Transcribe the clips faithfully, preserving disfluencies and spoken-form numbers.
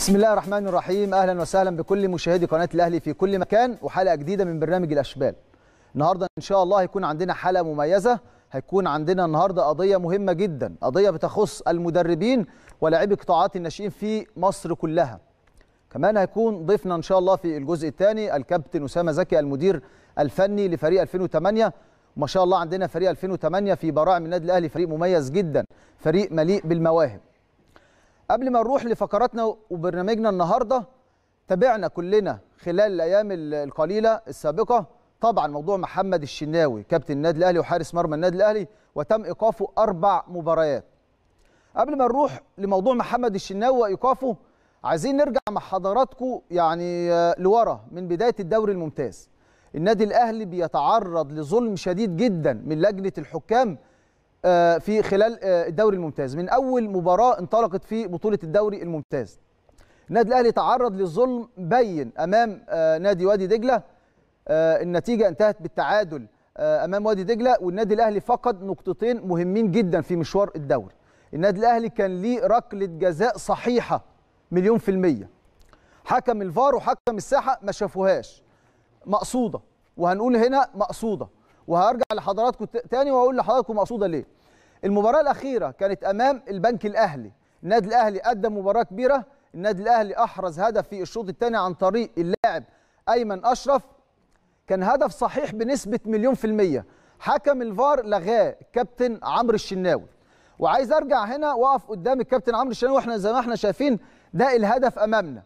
بسم الله الرحمن الرحيم. اهلا وسهلا بكل مشاهدي قناه الاهلي في كل مكان وحلقه جديده من برنامج الاشبال. النهارده ان شاء الله هيكون عندنا حلقه مميزه، هيكون عندنا النهارده قضيه مهمه جدا، قضيه بتخص المدربين ولاعبي قطاعات الناشئين في مصر كلها. كمان هيكون ضيفنا ان شاء الله في الجزء الثاني الكابتن اسامه زكي المدير الفني لفريق ألفين وثمانية، وما شاء الله عندنا فريق ألفين وثمانية في براعم النادي الاهلي فريق مميز جدا، فريق مليء بالمواهب. قبل ما نروح لفقراتنا وبرنامجنا النهارده، تابعنا كلنا خلال الايام القليله السابقه طبعا موضوع محمد الشناوي كابتن النادي الاهلي وحارس مرمى النادي الاهلي، وتم ايقافه اربع مباريات. قبل ما نروح لموضوع محمد الشناوي وايقافه، عايزين نرجع مع حضراتكم يعني لورا من بدايه الدوري الممتاز. النادي الاهلي بيتعرض لظلم شديد جدا من لجنه الحكام في خلال الدوري الممتاز، من اول مباراه انطلقت في بطوله الدوري الممتاز. النادي الاهلي تعرض للظلم بين امام نادي وادي دجله، النتيجه انتهت بالتعادل امام وادي دجله، والنادي الاهلي فقد نقطتين مهمين جدا في مشوار الدوري. النادي الاهلي كان ليه ركله جزاء صحيحه مليون في الميه، حكم الفار وحكم الساحه ما شافوهاش، مقصوده، وهنقول هنا مقصوده، وهرجع لحضراتكم تاني واقول لحضراتكم مقصوده ليه. المباراه الاخيره كانت امام البنك الاهلي، النادي الاهلي قدم مباراه كبيره، النادي الاهلي احرز هدف في الشوط الثاني عن طريق اللاعب ايمن اشرف، كان هدف صحيح بنسبه مليون في الميه، حكم الفار لغاه الكابتن عمرو الشناوي. وعايز ارجع هنا واقف قدام الكابتن عمرو الشناوي، واحنا زي ما احنا شايفين ده الهدف امامنا.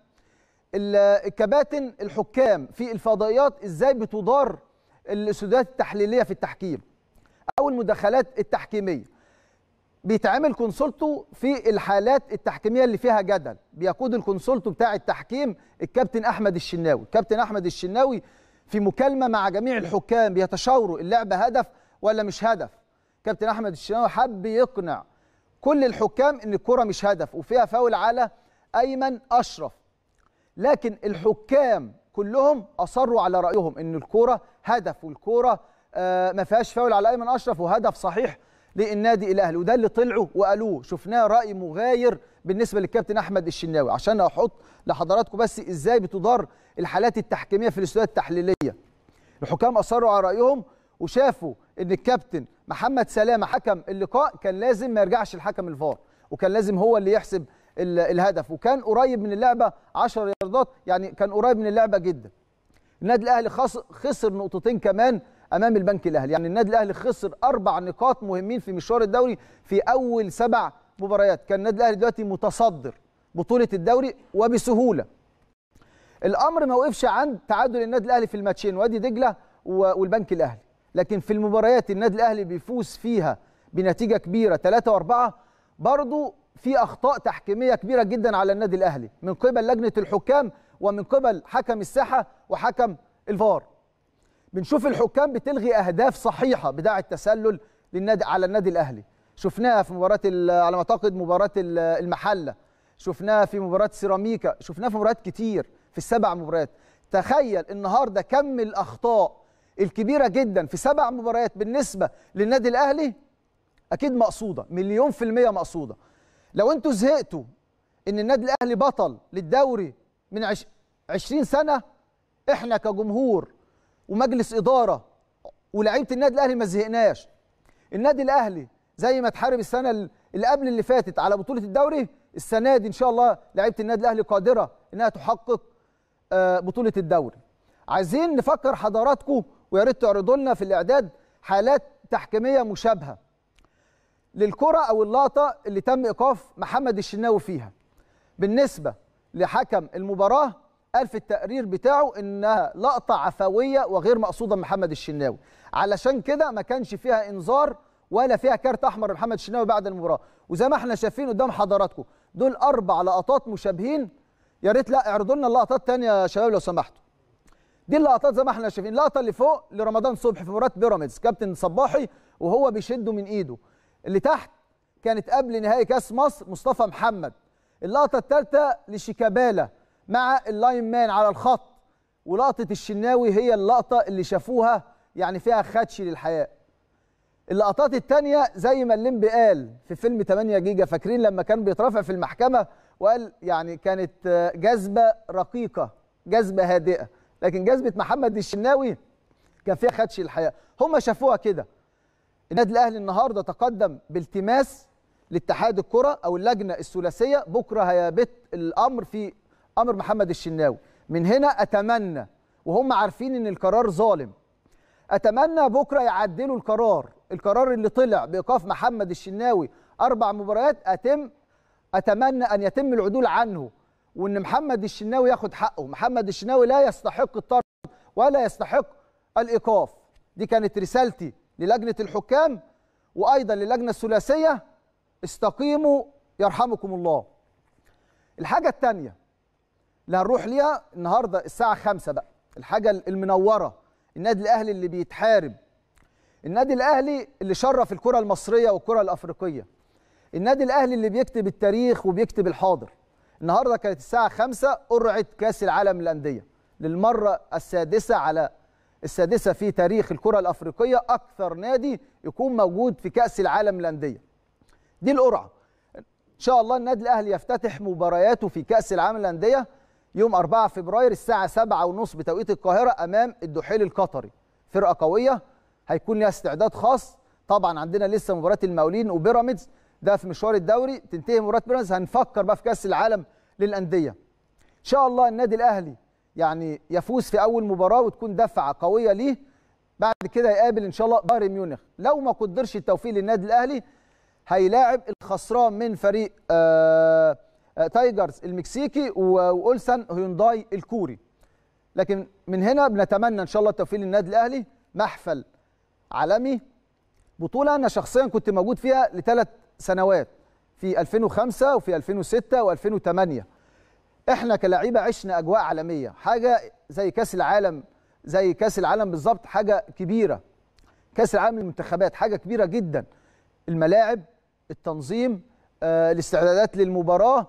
الكباتن الحكام في الفضائيات ازاي بتدار الاستوديوهات التحليليه في التحكيم او المداخلات التحكيميه، بيتعمل كونسولتو في الحالات التحكيميه اللي فيها جدل، بيقود الكونسولتو بتاع التحكيم الكابتن احمد الشناوي. الكابتن احمد الشناوي في مكالمه مع جميع الحكام بيتشاوروا اللعبه هدف ولا مش هدف. كابتن احمد الشناوي حب يقنع كل الحكام ان الكره مش هدف وفيها فاول على ايمن اشرف، لكن الحكام كلهم اصروا على رايهم ان الكره هدف، والكره آه ما فيهاش فاول على ايمن اشرف وهدف صحيح للنادي الاهلي. وده اللي طلعوا وقالوه، شفناه راي مغاير بالنسبه للكابتن احمد الشناوي. عشان احط لحضراتكم بس ازاي بتدار الحالات التحكيميه في الاستوديوهات التحليليه، الحكام اصروا على رايهم وشافوا ان الكابتن محمد سلامه حكم اللقاء كان لازم ما يرجعش الحكم الفار، وكان لازم هو اللي يحسب الهدف، وكان قريب من اللعبه عشر ياردات، يعني كان قريب من اللعبه جدا. النادي الاهلي خسر نقطتين كمان امام البنك الاهلي، يعني النادي الاهلي خسر اربع نقاط مهمين في مشوار الدوري في اول سبع مباريات. كان النادي الاهلي دلوقتي متصدر بطوله الدوري وبسهوله. الامر ما وقفش عند تعادل النادي الاهلي في الماتشين وادي دجله والبنك الاهلي، لكن في المباريات النادي الاهلي بيفوز فيها بنتيجه كبيره ثلاثة وأربعة، برضو في اخطاء تحكيميه كبيره جدا على النادي الاهلي من قبل لجنه الحكام ومن قبل حكم الساحه وحكم الفار. بنشوف الحكام بتلغي اهداف صحيحه بتاعه التسلل للنادي على النادي الاهلي، شفناها في مباراه على ما اعتقد مباراه المحله، شفناها في مباراه سيراميكا، شفناها في مباريات كتير في السبع مباريات. تخيل النهارده كم الاخطاء الكبيره جدا في سبع مباريات بالنسبه للنادي الاهلي، اكيد مقصوده مليون في الميه مقصوده. لو انتوا زهقتوا ان النادي الاهلي بطل للدوري من عشرين سنه، احنا كجمهور ومجلس اداره ولاعيبه النادي الاهلي ما زهقناش. النادي الاهلي زي ما تحارب السنه اللي قبل اللي فاتت على بطوله الدوري، السنه دي ان شاء الله لاعيبه النادي الاهلي قادره انها تحقق بطوله الدوري. عايزين نفكر حضراتكم ويا ريت تعرضوا لنا في الاعداد حالات تحكيميه مشابهه للكره او اللقطه اللي تم ايقاف محمد الشناوي فيها. بالنسبه لحكم المباراه قال في التقرير بتاعه انها لقطه عفويه وغير مقصوده من محمد الشناوي، علشان كده ما كانش فيها انذار ولا فيها كارت احمر لمحمد الشناوي بعد المباراه. وزي ما احنا شايفين قدام حضراتكم دول اربع لقطات مشابهين، يا ريت لا اعرضوا لنا اللقطات ثانيه يا شباب لو سمحتوا. دي اللقطات زي ما احنا شايفين، اللقطه اللي فوق لرمضان صبحي في مباراه بيراميدز، كابتن صباحي وهو بيشده من ايده، اللي تحت كانت قبل نهائي كاس مصر مصطفى محمد. اللقطه الثالثه لشيكابالا مع اللاين مان على الخط، ولقطه الشناوي هي اللقطه اللي شافوها يعني فيها خدش للحياه. اللقطات الثانيه زي ما الليمبي قال في فيلم ثمانية جيجا، فاكرين لما كان بيترافع في المحكمه وقال يعني كانت جذبه رقيقه، جذبه هادئه، لكن جذبه محمد الشناوي كان فيها خدش الحياه. هم شافوها كده. النادي الاهلي النهارده تقدم بالتماس لاتحاد الكره او اللجنه الثلاثيه، بكره هيبت الامر في امر محمد الشناوي. من هنا اتمنى، وهم عارفين ان القرار ظالم، اتمنى بكره يعدلوا القرار، القرار اللي طلع بايقاف محمد الشناوي اربع مباريات اتم اتمنى ان يتم العدول عنه، وان محمد الشناوي ياخد حقه. محمد الشناوي لا يستحق الطرد ولا يستحق الايقاف. دي كانت رسالتي للجنه الحكام وايضا للجنه الثلاثيه، استقيموا يرحمكم الله. الحاجه الثانيه اللي هنروح ليها النهارده الساعه خمسة بقى، الحاجه المنوره، النادي الاهلي اللي بيتحارب، النادي الاهلي اللي شرف الكره المصريه والكره الافريقيه، النادي الاهلي اللي بيكتب التاريخ وبيكتب الحاضر. النهارده كانت الساعه خمسة قرعه كاس العالم للانديه للمره السادسه على السادسه في تاريخ الكره الافريقيه، اكثر نادي يكون موجود في كاس العالم للانديه. دي القرعه. ان شاء الله النادي الاهلي يفتتح مبارياته في كاس العالم للانديه يوم أربعة فبراير الساعه سبعة وثلاثين بتوقيت القاهره امام الدحيل القطري. فرقه قويه هيكون لها استعداد خاص. طبعا عندنا لسه مباراه المقاولين وبيراميدز، ده في مشوار الدوري، تنتهي مباراه بيراميدز هنفكر بقى في كاس العالم للانديه. ان شاء الله النادي الاهلي يعني يفوز في اول مباراه وتكون دفعه قويه ليه، بعد كده يقابل ان شاء الله بايرن ميونخ. لو ما قدرش التوفيق للنادي الاهلي هيلاعب الخسران من فريق آآ آآ تايجرز المكسيكي واولسان هيونداي الكوري. لكن من هنا بنتمنى ان شاء الله التوفيق للنادي الاهلي. محفل عالمي، بطوله انا شخصيا كنت موجود فيها لثلاث سنوات، في ألفين وخمسة وفي ألفين وستة وألفين وثمانية. احنا كلاعيبه عشنا اجواء عالميه، حاجه زي كاس العالم، زي كاس العالم بالظبط، حاجه كبيره. كاس العالم للمنتخبات حاجه كبيره جدا. الملاعب، التنظيم، آه، الاستعدادات للمباراه،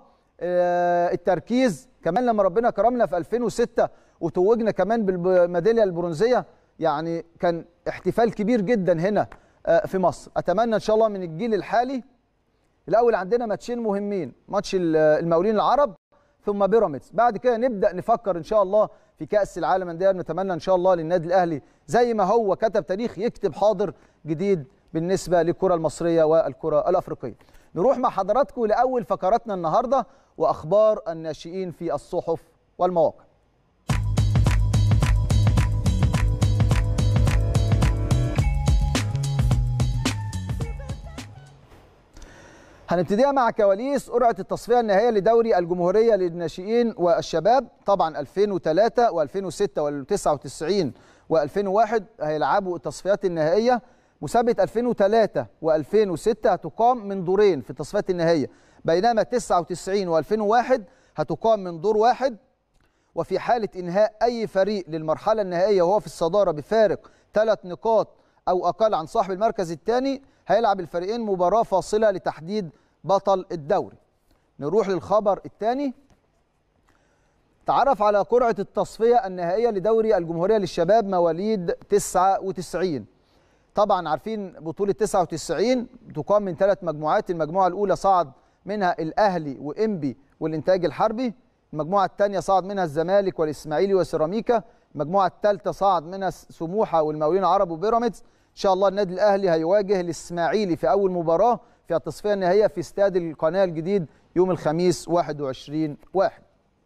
آه، التركيز. كمان لما ربنا كرمنا في ألفين وستة وتوجنا كمان بالميداليه البرونزيه، يعني كان احتفال كبير جدا هنا آه، في مصر. اتمنى ان شاء الله من الجيل الحالي، الاول عندنا ماتشين مهمين، ماتش المقاولين العرب ثم بيراميدز، بعد كده نبدا نفكر ان شاء الله في كاس العالم للانديه. نتمنى ان شاء الله للنادي الاهلي زي ما هو كتب تاريخ يكتب حاضر جديد بالنسبه للكره المصريه والكره الافريقيه. نروح مع حضراتكم لاول فقراتنا النهارده واخبار الناشئين في الصحف والمواقع. هنبتديها مع كواليس قرعه التصفيه النهائيه لدوري الجمهوريه للناشئين والشباب. طبعا ألفين وثلاثة وألفين وستة وتسعة وتسعين وألفين وواحد هيلعبوا التصفيات النهائيه. مسابقه ألفين وثلاثة وألفين وستة هتقام من دورين في التصفيات النهائيه، بينما تسعة وتسعين وألفين وواحد هتقام من دور واحد. وفي حاله انهاء اي فريق للمرحله النهائيه وهو في الصداره بفارق ثلاث نقاط او اقل عن صاحب المركز الثاني، هيلعب الفريقين مباراه فاصله لتحديد بطل الدوري. نروح للخبر الثاني. تعرف على قرعه التصفيه النهائيه لدوري الجمهوريه للشباب مواليد تسعة وتسعين. طبعا عارفين بطوله تسعة وتسعين تقام من ثلاث مجموعات. المجموعه الاولى صعد منها الاهلي وانبي والانتاج الحربي، المجموعه الثانيه صعد منها الزمالك والاسماعيلي وسيراميكا، المجموعه الثالثه صعد منها سموحه والمقاولين العرب وبيراميدز. ان شاء الله النادي الاهلي هيواجه الاسماعيلي في اول مباراه في التصفيه النهائيه في استاد القناه الجديد يوم الخميس واحد وعشرين واحد.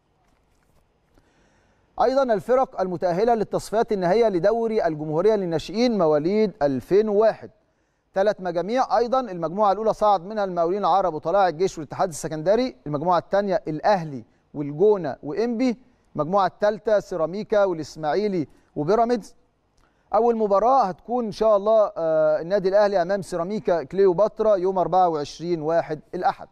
ايضا الفرق المتاهله للتصفيات النهائيه لدوري الجمهوريه للناشئين مواليد ألفين وواحد، ثلاث مجاميع. ايضا المجموعه الاولى صعد منها المقاولين العرب وطلائع الجيش والاتحاد السكندري، المجموعه الثانيه الاهلي والجونه وانبي، المجموعه الثالثه سيراميكا والاسماعيلي وبيراميدز. اول مباراه هتكون ان شاء الله آه النادي الاهلي امام سيراميكا كليوباترا يوم أربعة وعشرين واحد الاحد.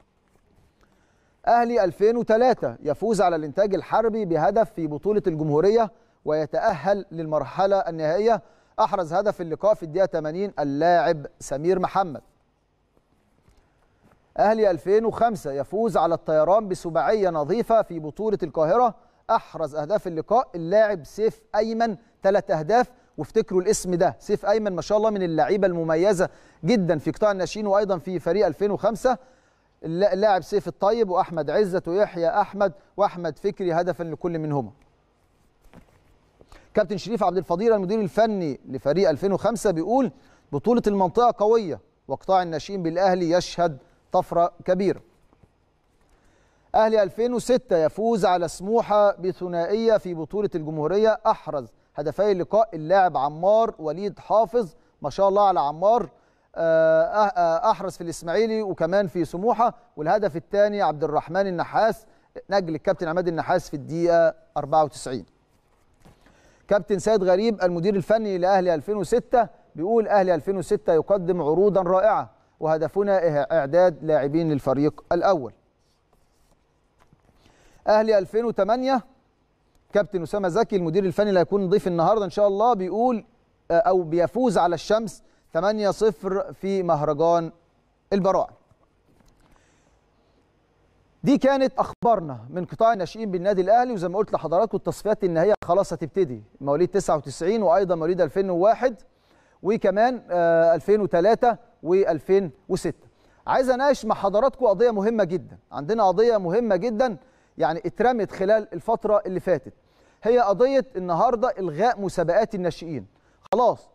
اهلي ألفين وثلاثة يفوز على الانتاج الحربي بهدف في بطوله الجمهوريه ويتاهل للمرحله النهائيه. احرز هدف اللقاء في الدقيقه ثمانين اللاعب سمير محمد. اهلي ألفين وخمسة يفوز على الطيران بسباعيه نظيفه في بطوله القاهره. احرز اهداف اللقاء اللاعب سيف ايمن، ثلاث اهداف. وافتكروا الاسم ده، سيف ايمن ما شاء الله من اللعيبه المميزه جدا في قطاع الناشئين وايضا في فريق ألفين وخمسة. اللاعب سيف الطيب واحمد عزت ويحيى احمد واحمد فكري هدفا لكل منهما. كابتن شريف عبد الفضيل المدير الفني لفريق ألفين وخمسة بيقول بطولة المنطقة قوية وقطاع الناشئين بالأهلي يشهد طفرة كبيرة. أهلي ألفين وستة يفوز على سموحة بثنائية في بطولة الجمهورية. أحرز هدفي اللقاء اللاعب عمار وليد حافظ، ما شاء الله على عمار، أحرز في الإسماعيلي وكمان في سموحة. والهدف الثاني عبد الرحمن النحاس نجل الكابتن عماد النحاس في الدقيقة أربعة وتسعين. كابتن سيد غريب المدير الفني لأهلي ألفين وستة بيقول أهلي ألفين وستة يقدم عروضا رائعة وهدفنا إعداد لاعبين للفريق الأول. أهلي ألفين وثمانية كابتن أسامة زكي المدير الفني اللي هيكون ضيف النهارده إن شاء الله بيقول أو بيفوز على الشمس ثمانية صفر في مهرجان البراعم. دي كانت اخبارنا من قطاع الناشئين بالنادي الاهلي، وزي ما قلت لحضراتكم التصفيات النهائيه خلاص هتبتدي، مواليد تسعة وتسعين وايضا مواليد ألفين وواحد وكمان ألفين وثلاثة وألفين وستة. عايز اناقش مع حضراتكم قضيه مهمه جدا، عندنا قضيه مهمه جدا يعني اترمت خلال الفتره اللي فاتت، هي قضيه النهارده الغاء مسابقات الناشئين. خلاص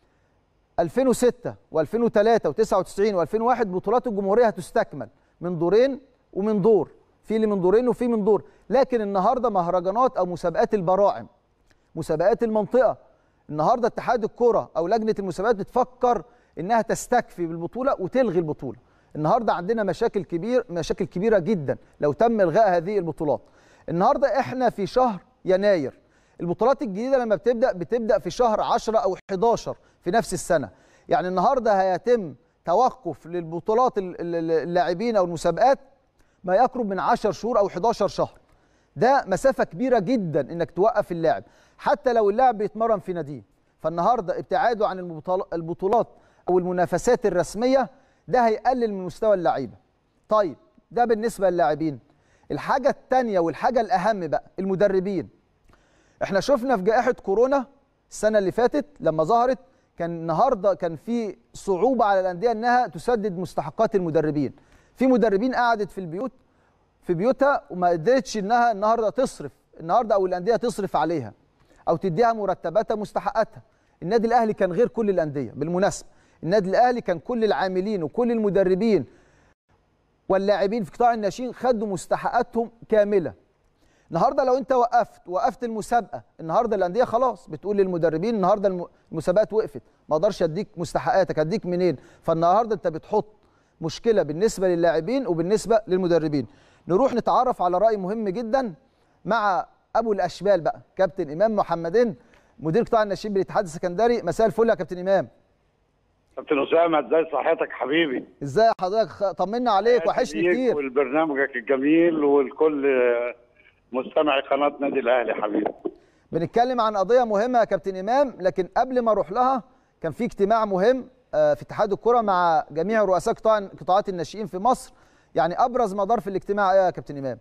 ألفين وستة وألفين وثلاثة وتسعة وتسعين وألفين وواحد بطولات الجمهوريه هتستكمل من دورين ومن دور، في اللي من دورين وفي من دور، لكن النهارده مهرجانات او مسابقات البراعم، مسابقات المنطقه، النهارده اتحاد الكره او لجنه المسابقات بتفكر انها تستكفي بالبطوله وتلغي البطوله. النهارده عندنا مشاكل كبير مشاكل كبيره جدا لو تم الغاء هذه البطولات. النهارده احنا في شهر يناير، البطولات الجديده لما بتبدا بتبدا في شهر عشرة او حداشر في نفس السنه، يعني النهارده هيتم توقف للبطولات اللاعبين او المسابقات ما يقرب من عشر شهور او حداشر شهر. ده مسافه كبيره جدا انك توقف اللاعب حتى لو اللاعب بيتمرن في ناديه. فالنهارده ابتعاده عن البطولات او المنافسات الرسميه ده هيقلل من مستوى اللعيبه. طيب ده بالنسبه للاعبين. الحاجه الثانيه والحاجه الاهم بقى المدربين. احنا شفنا في جائحه كورونا السنه اللي فاتت لما ظهرت كان النهارده كان في صعوبه على الانديه انها تسدد مستحقات المدربين. في مدربين قعدت في البيوت في بيوتها وما قدرتش انها النهارده تصرف النهارده او الانديه تصرف عليها او تديها مرتباتها مستحقاتها. النادي الاهلي كان غير كل الانديه بالمناسبه، النادي الاهلي كان كل العاملين وكل المدربين واللاعبين في قطاع الناشئين خدوا مستحقاتهم كامله. النهارده لو انت وقفت وقفت المسابقه، النهارده الانديه خلاص بتقول للمدربين النهارده المسابقات وقفت، ما اقدرش اديك مستحقاتك، اديك منين؟ فالنهارده انت بتحط مشكله بالنسبه للاعبين وبالنسبه للمدربين. نروح نتعرف على راي مهم جدا مع ابو الاشبال بقى كابتن امام محمدين مدير قطاع الناشئين بالاتحاد السكندري. مساء الفل يا كابتن امام. كابتن اسامه ازاي صحتك حبيبي؟ ازاي حضرتك؟ طمنا عليك وحشني كتير. والبرنامجك الجميل والكل مستمعي قناه نادي الاهلي حبيبي. بنتكلم عن قضيه مهمه يا كابتن امام، لكن قبل ما اروح لها كان في اجتماع مهم في اتحاد الكره مع جميع رؤساء قطاع قطاعات الناشئين في مصر، يعني ابرز ما دار في الاجتماع ايه يا كابتن امام؟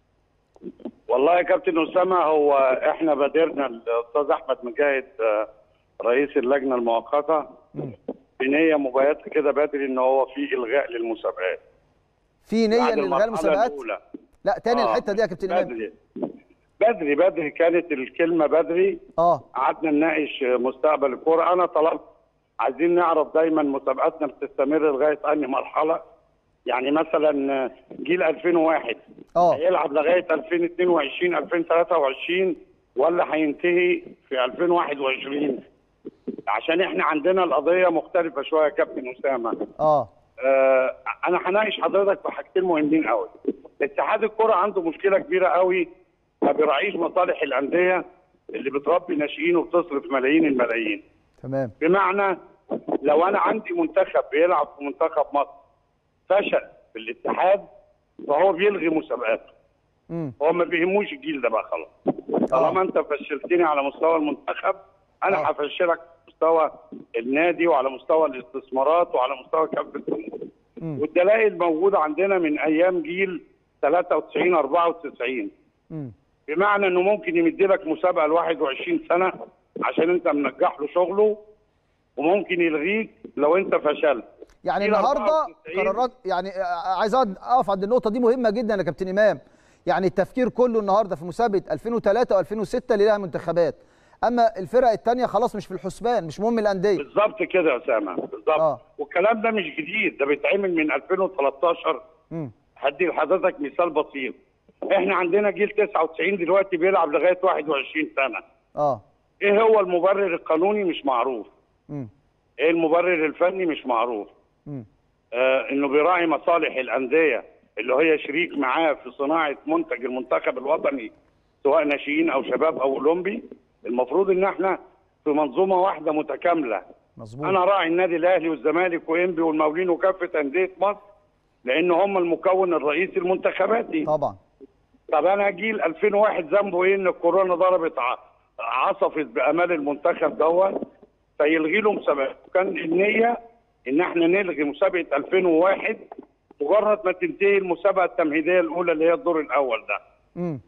والله يا كابتن اسامه هو احنا بادرنا الاستاذ احمد مجاهد رئيس اللجنه المؤقته بنيه مبيته كده بدري ان هو في الغاء للمسابقات. في نيه لالغاء المسابقات؟ لا تاني آه الحته دي يا كابتن امام. بدري بدري بدري كانت الكلمه بدري. اه قعدنا نناقش مستقبل الكوره. انا طلبت عايزين نعرف دايما مسابقاتنا بتستمر لغايه انهي مرحله، يعني مثلا جيل ألفين وواحد اه هيلعب لغايه ألفين واثنين وعشرين ألفين وثلاثة وعشرين ولا هينتهي في ألفين وواحد وعشرين؟ عشان احنا عندنا القضيه مختلفه شويه يا كابتن اسامه. اه آه انا هناقش حضرتك في حاجتين مهمين قوي. اتحاد الكره عنده مشكله كبيره قوي، ما بيراعيش مصالح الانديه اللي بتربي ناشئين وبتصرف ملايين الملايين. تمام. بمعنى لو انا عندي منتخب بيلعب في منتخب مصر فشل في الاتحاد فهو بيلغي مسابقاته. امم هو ما بيهموش الجيل ده بقى خلاص. طالما انت فشلتني على مستوى المنتخب انا أوه. هفشلك على مستوى النادي وعلى مستوى الاستثمارات وعلى مستوى كافه الامور. والدلائل موجوده عندنا من ايام جيل ثلاثة وتسعين أربعة وتسعين. امم بمعنى انه ممكن يمد لك مسابقه ل واحد وعشرين سنه عشان انت منجح له شغله، وممكن يلغيك لو انت فشلت. يعني النهارده قرارات، يعني عايز اقف عند النقطه دي مهمه جدا يا كابتن امام. يعني التفكير كله النهارده في مسابقه ألفين وثلاثة وألفين وستة اللي لها منتخبات، اما الفرق الثانيه خلاص مش في الحسبان، مش مهم الانديه. بالظبط كده يا اسامه، بالظبط. آه. والكلام ده مش جديد، ده بيتعمل من ألفين وتلتاشر. امم هدي لحضرتك مثال بسيط. احنا عندنا جيل تسعة وتسعين دلوقتي بيلعب لغايه واحد وعشرين سنه. اه ايه هو المبرر القانوني؟ مش معروف. امم ايه المبرر الفني؟ مش معروف. امم آه انه بيراعي مصالح الانديه اللي هي شريك معاه في صناعه منتج المنتخب الوطني سواء ناشئين او شباب او اولمبي. المفروض ان احنا في منظومه واحده متكامله. مظبوط. انا راعي النادي الاهلي والزمالك وانبي والمقاولين وكافه انديه مصر لان هم المكون الرئيسي المنتخباتي. طبعا. طب انا جيل ألفين وواحد ذنبه ايه ان الكورونا ضربت عصفت بامال المنتخب دوت فيلغي له مسابقه؟ كان النيه ان احنا نلغي مسابقه ألفين وواحد مجرد ما تنتهي المسابقه التمهيديه الاولى اللي هي الدور الاول ده. امم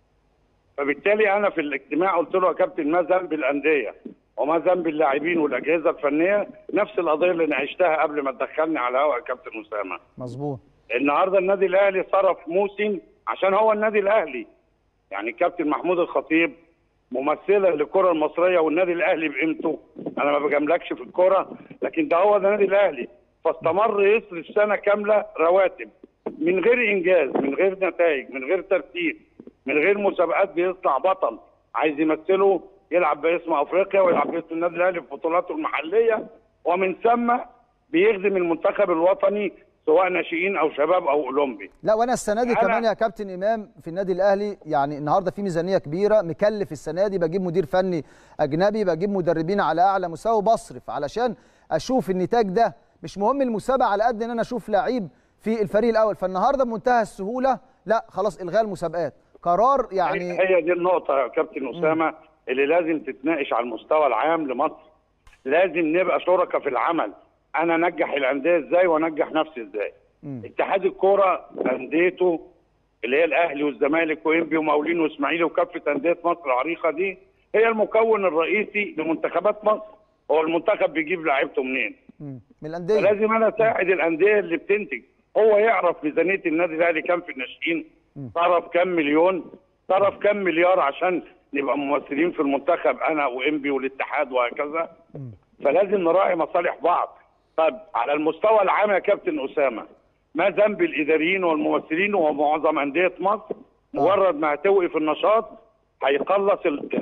فبالتالي انا في الاجتماع قلت له يا كابتن ما ذنب الانديه وما ذنب اللاعبين والاجهزه الفنيه؟ نفس القضيه اللي انا عشتها قبل ما تدخلني على الهواء يا كابتن اسامه. مظبوط. النهارده النادي الاهلي صرف موسم عشان هو النادي الاهلي. يعني الكابتن محمود الخطيب ممثلا للكره المصريه والنادي الاهلي بقيمته، انا ما بجاملكش في الكره، لكن ده هو النادي الاهلي، فاستمر يصرف سنه كامله رواتب من غير انجاز، من غير نتائج، من غير ترتيب، من غير مسابقات بيطلع بطل عايز يمثله يلعب باسم افريقيا ويلعب باسم النادي الاهلي في بطولاته المحليه، ومن ثم بيخدم المنتخب الوطني سواء ناشئين او شباب او اولمبي. لا وانا السنه دي كمان يا كابتن امام في النادي الاهلي، يعني النهارده في ميزانيه كبيره، مكلف السنه دي، بجيب مدير فني اجنبي، بجيب مدربين على اعلى مستوى، بصرف علشان اشوف النتاج ده. مش مهم المسابقه على قد ان انا اشوف لعيب في الفريق الاول. فالنهارده بمنتهى السهوله لا خلاص الغاء المسابقات، قرار يعني. هي دي النقطه يا كابتن اسامه اللي لازم تتناقش على المستوى العام لمصر. لازم نبقى شركاء في العمل. انا انجح الانديه ازاي وانجح نفسي ازاي؟ مم. اتحاد الكوره انديته اللي هي الاهلي والزمالك وانبي ومقاولين واسماعيلي وكافه انديه مصر العريقه دي هي المكون الرئيسي لمنتخبات مصر. هو المنتخب بيجيب لعيبته منين؟ مم. من الانديه. لازم انا اساعد الانديه اللي بتنتج. هو يعرف ميزانيه النادي الاهلي كام في الناشئين، صرف كام مليون، صرف كام مليار عشان نبقى ممثلين في المنتخب انا وانبي والاتحاد وهكذا. مم. فلازم نراعي مصالح بعض. طب على المستوى العام يا كابتن اسامه، ما ذنب الاداريين والممثلين ومعظم انديه مصر مجرد ما هتوقف النشاط هيقلص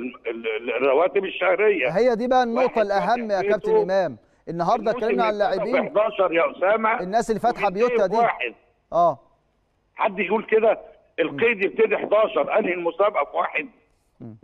الرواتب الشهريه؟ هي دي بقى النقطه الاهم يا كابتن امام. النهارده اتكلمنا عن اللاعبين احداشر يا اسامه، الناس اللي فاتحه بيوتها دي واحد. اه حد يقول كده؟ القيد يبتدي احداشر، انهي المسابقه في واحد؟ م.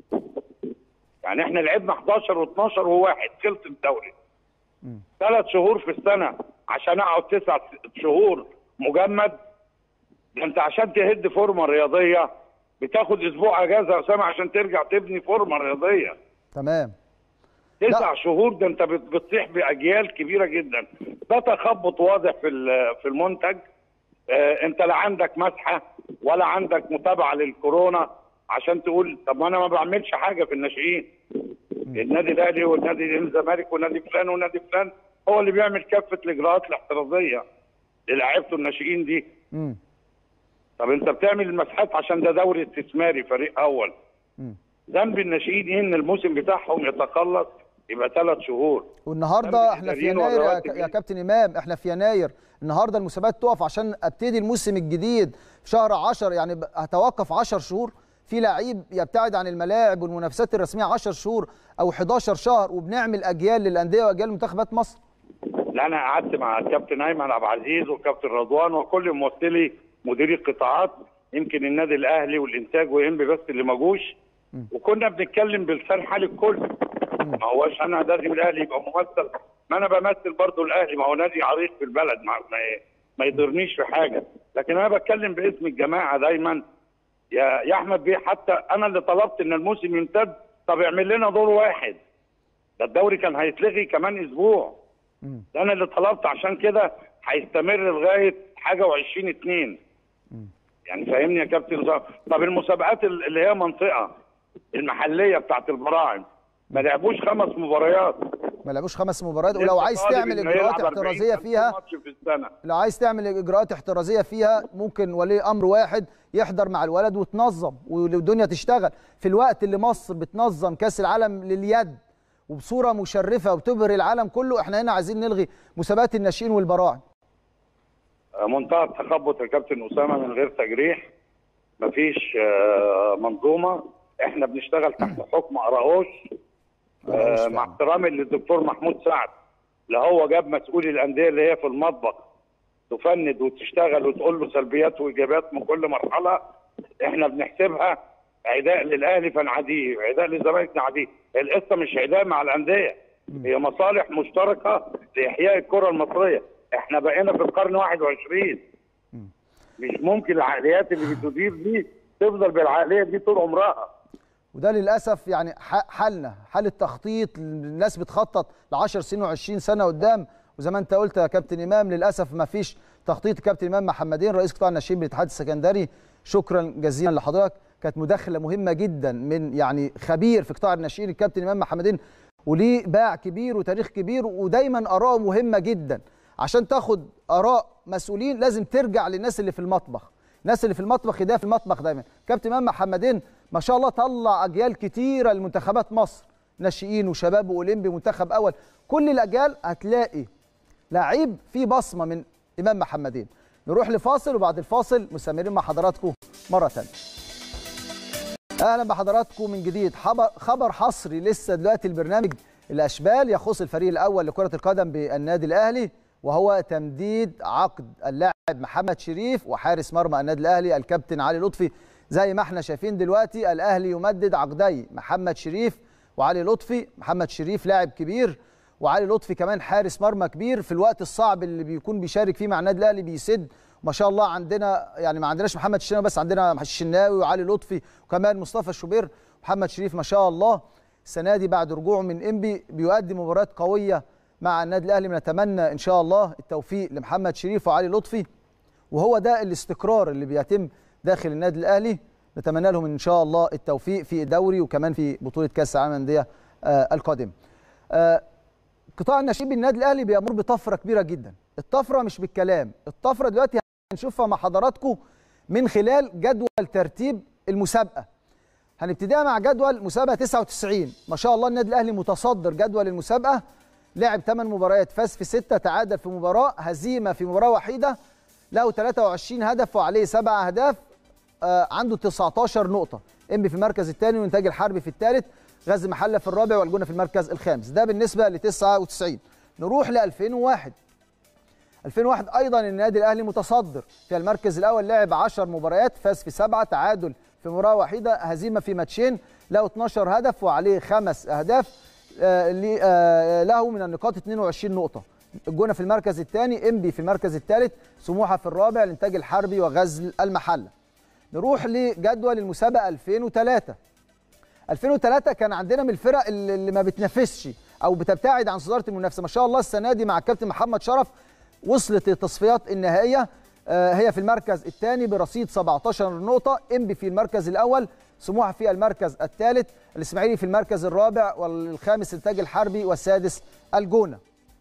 يعني احنا لعبنا احداشر واتناشر وواحد، خلص الدوري. ثلاث شهور في السنه عشان اقعد تسع شهور مجمد. ده انت عشان تهد فورمه رياضيه بتاخد اسبوع اجازه يا اسامه عشان ترجع تبني فورمه رياضيه. تمام. تسع شهور، ده انت بتطيح باجيال كبيره جدا. ده تخبط واضح في في المنتج. اه انت لا عندك مسحه ولا عندك متابعه للكورونا عشان تقول طب ما انا ما بعملش حاجه في الناشئين. النادي الاهلي والنادي الزمالك والنادي فلان والنادي فلان هو اللي بيعمل كافه الاجراءات الاحترازيه للاعيبته الناشئين دي. مم. طب انت بتعمل المسحات عشان ده دوري استثماري فريق اول. ذنب الناشئين ايه ان الموسم بتاعهم يتخلص يبقى ثلاث شهور؟ والنهارده احنا في يناير يا, يا كابتن امام، احنا في يناير النهارده المسابقات تقف عشان ابتدي الموسم الجديد في شهر عشرة، يعني هتوقف عشرة شهور. في لعيب يبتعد عن الملاعب والمنافسات الرسميه عشرة شهور او حداشر شهر، وبنعمل اجيال للانديه واجيال لمنتخبات مصر. لا انا قعدت مع الكابتن ايمن عبد العزيز والكابتن رضوان وكل ممثلي مديري القطاعات، يمكن النادي الاهلي والانتاج وانبي بس اللي ما جوش، وكنا بنتكلم بلسان حال الكل. ما هوش انا لازم الاهلي يبقى ممثل، ما انا بمثل برضه الاهلي، ما هو نادي عريق في البلد، ما, ما يضرنيش في حاجه، لكن انا بتكلم باسم الجماعه دايما. يا يا احمد بيه، حتى انا اللي طلبت ان الموسم يمتد، طب اعمل لنا دور واحد، ده الدوري كان هيتلغي كمان اسبوع. ده انا اللي طلبت، عشان كده هيستمر لغايه حاجه وعشرين اتنين. يعني فاهمني يا كابتن؟ طب المسابقات اللي هي منطقه المحليه بتاعت البراعم ما لعبوش خمس مباريات، ما لعبوش خمس مباريات، ولو عايز تعمل اجراءات احترازيه فيها لو عايز تعمل اجراءات احترازيه فيها ممكن ولي امر واحد يحضر مع الولد وتنظم والدنيا تشتغل. في الوقت اللي مصر بتنظم كاس العالم لليد وبصوره مشرفه وبتبهر العالم كله، احنا هنا عايزين نلغي مسابقات الناشئين والبراعم. منتهى التخبط يا كابتن اسامه من غير تجريح، مفيش منظومه، احنا بنشتغل تحت حكم قراقوش آه مع احترامي للدكتور محمود سعد. لا هو جاب مسؤولي الانديه اللي هي في المطبخ تفند وتشتغل وتقول له سلبيات وايجابيات من كل مرحله، احنا بنحسبها عداء للاهلي فنعاديه، عداء للزمالك نعاديه. القصه مش عداء مع الانديه، هي مصالح مشتركه لاحياء الكره المصريه. احنا بقينا في القرن واحد وعشرين، مش ممكن العقليات اللي بتدير دي تفضل بالعقليه دي طول عمرها. وده للاسف يعني حالنا حال التخطيط، الناس بتخطط ل عشر سنين وعشرين سنه قدام، وزي ما انت قلت يا كابتن امام للاسف ما فيش تخطيط. كابتن امام محمدين رئيس قطاع الناشئين بالاتحاد السكندري، شكرا جزيلا لحضرتك، كانت مداخله مهمه جدا من يعني خبير في قطاع الناشئين الكابتن امام محمدين، وليه باع كبير وتاريخ كبير ودايما اراءه مهمه جدا. عشان تاخد اراء مسؤولين لازم ترجع للناس اللي في المطبخ، الناس اللي في المطبخ ده في المطبخ دايما. كابتن امام محمدين ما شاء الله طلع اجيال كتيره لمنتخبات مصر، ناشئين وشباب واولمبي منتخب اول، كل الاجيال هتلاقي لعيب فيه بصمه من امام محمدين. نروح لفاصل وبعد الفاصل مستمرين مع حضراتكم مره ثانيه. اهلا بحضراتكم من جديد. خبر حصري لسه دلوقتي البرنامج الاشبال يخص الفريق الاول لكره القدم بالنادي الاهلي، وهو تمديد عقد اللاعب محمد شريف وحارس مرمى النادي الاهلي الكابتن علي لطفي. زي ما احنا شايفين دلوقتي الاهلي يمدد عقدي محمد شريف وعلي لطفي. محمد شريف لاعب كبير وعلي لطفي كمان حارس مرمى كبير، في الوقت الصعب اللي بيكون بيشارك فيه مع النادي الاهلي بيسد. ما شاء الله عندنا يعني ما عندناش محمد الشناوي بس، عندنا الشناوي وعلي لطفي وكمان مصطفى الشوبير. محمد شريف ما شاء الله السنه دي بعد رجوعه من انبي بيؤدي مباريات قويه مع النادي الاهلي. بنتمنى ان شاء الله التوفيق لمحمد شريف وعلي لطفي، وهو ده الاستقرار اللي بيتم داخل النادي الاهلي. نتمنى لهم ان شاء الله التوفيق في الدوري وكمان في بطوله كاس العالم للانديه آه القادمه. آه قطاع الناشئين بالنادي الاهلي بيمر بطفره كبيره جدا. الطفره مش بالكلام، الطفره دلوقتي هنشوفها مع حضراتكم من خلال جدول ترتيب المسابقه. هنبتديها مع جدول مسابقه تسعة وتسعين. ما شاء الله النادي الاهلي متصدر جدول المسابقه، لعب ثمان مباريات، فاز في ستة، تعادل في مباراه، هزيمه في مباراه وحيده، له ثلاثة وعشرين هدف وعليه سبع اهداف، آه عنده تسعة عشر نقطه. انبي في المركز الثاني والانتاج الحربي في الثالث، غزل المحله في الرابع والجونه في المركز الخامس. ده بالنسبه ل تسعة وتسعين. نروح ل ألفين وواحد. ألفين وواحد ايضا النادي الاهلي متصدر في المركز الاول، لعب عشر مباريات، فاز في سبعه، تعادل في مباراه واحده، هزيمه في ماتشين، له اثناشر هدف وعليه خمس اهداف، آه آه له من النقاط اثنين وعشرين نقطه. الجونه في المركز الثاني، انبي في المركز الثالث، سموحه في الرابع، الانتاج الحربي وغزل المحله. نروح لجدول المسابقه ألفين وثلاثة. ألفين وثلاثة كان عندنا من الفرق اللي ما بتنافسش او بتبتعد عن صداره المنافسه. ما شاء الله السنه دي مع الكابتن محمد شرف وصلت التصفيات النهائيه، آه هي في المركز الثاني برصيد سبعة عشر نقطه، انبي في المركز الاول، سموحه في المركز الثالث، الاسماعيلي في المركز الرابع والخامس الانتاج الحربي والسادس الجونه.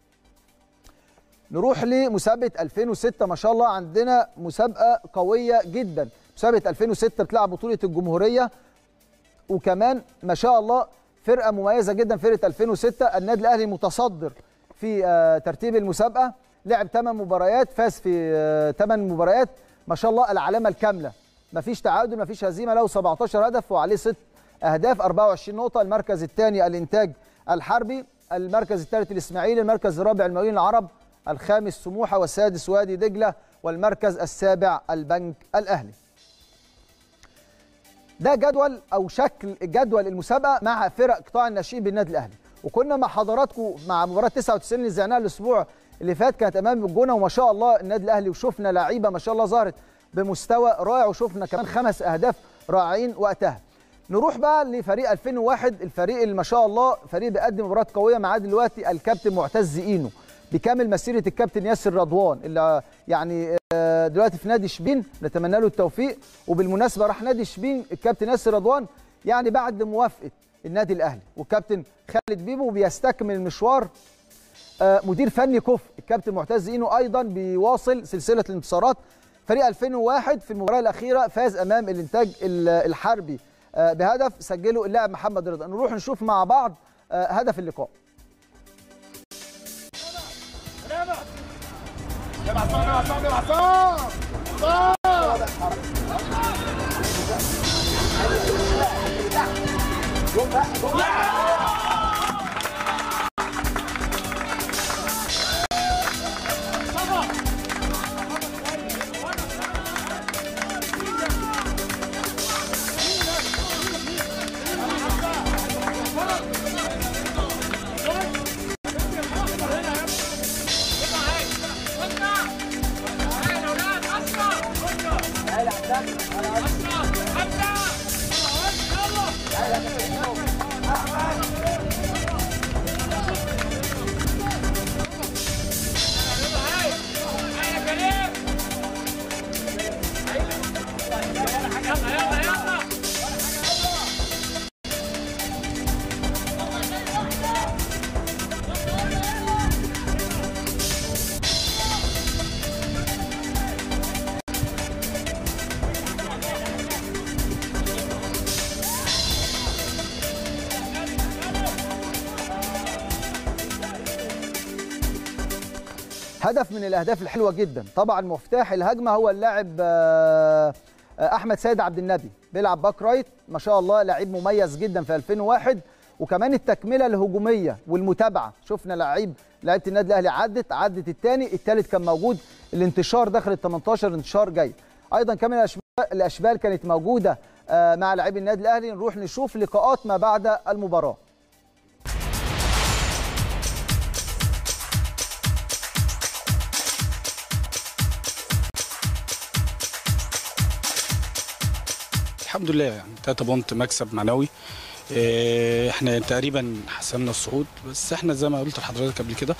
نروح لمسابقه ألفين وستة. ما شاء الله عندنا مسابقه قويه جدا. مسابقه ألفين وستة بتلعب بطوله الجمهوريه، وكمان ما شاء الله فرقه مميزه جدا فرقه ألفين وستة. النادي الاهلي متصدر في ترتيب المسابقه، لعب ثمان مباريات، فاز في ثمان مباريات، ما شاء الله العلامه الكامله، ما فيش تعادل ما فيش هزيمه، له سبعة عشر هدف وعليه ست اهداف، أربعة وعشرين نقطه. المركز الثاني الانتاج الحربي، المركز الثالث الاسماعيلي، المركز الرابع المقاولين العرب، الخامس سموحه والسادس وادي دجله، والمركز السابع البنك الاهلي. ده جدول او شكل جدول المسابقه مع فرق قطاع الناشئين بالنادي الاهلي. وكنا مع حضراتكم مع مباراه تسعة وتسعين اللي زعناها الاسبوع اللي فات، كانت امام الجونه، وما شاء الله النادي الاهلي وشفنا لعيبه ما شاء الله ظهرت بمستوى رائع، وشفنا كمان خمس اهداف رائعين وقتها. نروح بقى لفريق ألفين وواحد، الفريق اللي ما شاء الله فريق بيقدم مباريات قويه. معاه دلوقتي الكابتن معتز اينو بكامل مسيره الكابتن ياسر رضوان اللي يعني دلوقتي في نادي شبين، نتمنى له التوفيق. وبالمناسبه راح نادي شبين الكابتن ياسر رضوان يعني بعد موافقه النادي الاهلي. والكابتن خالد بيبو بيستكمل المشوار آه مدير فني كفء. الكابتن معتز اينو ايضا بيواصل سلسله الانتصارات. فريق ألفين وواحد في المباراه الاخيره فاز امام الانتاج الحربي آه بهدف سجله اللاعب محمد رضا. نروح نشوف مع بعض آه هدف اللقاء. هدف من الاهداف الحلوه جدا. طبعا مفتاح الهجمه هو اللاعب احمد سيد عبد النبي، بيلعب باك رايت ما شاء الله، لعيب مميز جدا في ألفين وواحد. وكمان التكمله الهجوميه والمتابعه، شفنا لعيب لعيبه النادي الاهلي عدت عدت الثاني الثالث كان موجود، الانتشار داخل ال ثمانية عشر انتشار جيد. ايضا كمان الاشبال كانت موجوده مع لاعبي النادي الاهلي. نروح نشوف لقاءات ما بعد المباراه. الحمد لله يعني تلاتة بونت مكسب معنوي. احنا تقريبا حسمنا الصعود، بس احنا زي ما قلت لحضرتك قبل كده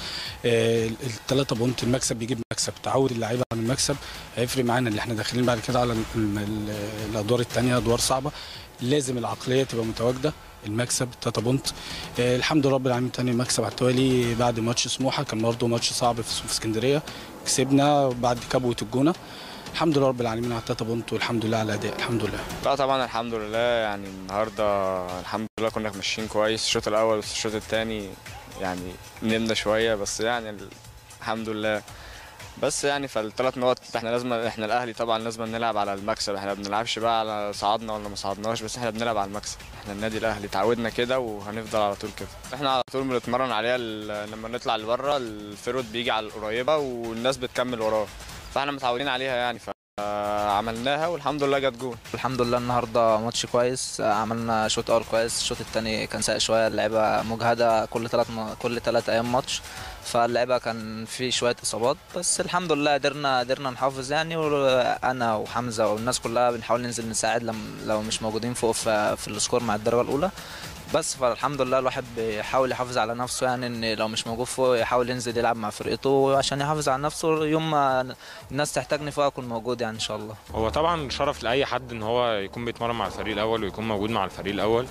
التلاتة بونت المكسب بيجيب مكسب. تعود اللعيبه على المكسب هيفرق معانا، اللي احنا داخلين بعد كده على الادوار الثانيه، ادوار صعبه، لازم العقليه تبقى متواجده. المكسب تلاتة بونت الحمد لله رب العالمين، تاني مكسب على التوالي بعد ماتش سموحه، كان برضه ماتش صعب في اسكندريه، كسبنا بعد كبوه الجونه. الحمد لله رب العالمين على التلاتة بونت، والحمد لله على الاداء. الحمد لله. لا طبعا الحمد لله، يعني النهارده الحمد لله كنا ماشيين كويس الشوط الاول، بس الشوط الثاني يعني نمنا شويه، بس يعني الحمد لله. بس يعني فالثلاث نقط احنا لازم، احنا الاهلي طبعا لازم نلعب على المكسب. احنا ما بنلعبش بقى على صعدنا ولا ما صعدناش، بس احنا بنلعب على المكسب. احنا النادي الاهلي تعودنا كده وهنفضل على طول كده. احنا على طول بنتمرن عليها، لما نطلع لبره الفيرود بيجي على القريبه والناس بتكمل وراه، فاحنا متعودين عليها يعني. ف عملناها والحمد لله جت جول. الحمد لله النهارده ماتش كويس، عملنا شوط اول كويس، الشوط الثاني كان ساقع شويه، اللعيبه مجهده كل ثلاث كل ثلاث ايام ماتش، فاللعيبه كان في شويه اصابات، بس الحمد لله قدرنا قدرنا نحافظ يعني. وانا وحمزه والناس كلها بنحاول ننزل نساعد لما لو مش موجودين فوق في, في السكور مع الدرجه الاولى. بس فالحمد لله الواحد بيحاول يحافظ على نفسه، يعني ان لو مش موجود فوق يحاول ينزل يلعب مع فرقته عشان يحافظ على نفسه، يوم ما الناس تحتاجني فوق اكون موجود يعني ان شاء الله. هو طبعا شرف لاي حد ان هو يكون بيتمرن مع الفريق الاول ويكون موجود مع الفريق الاول،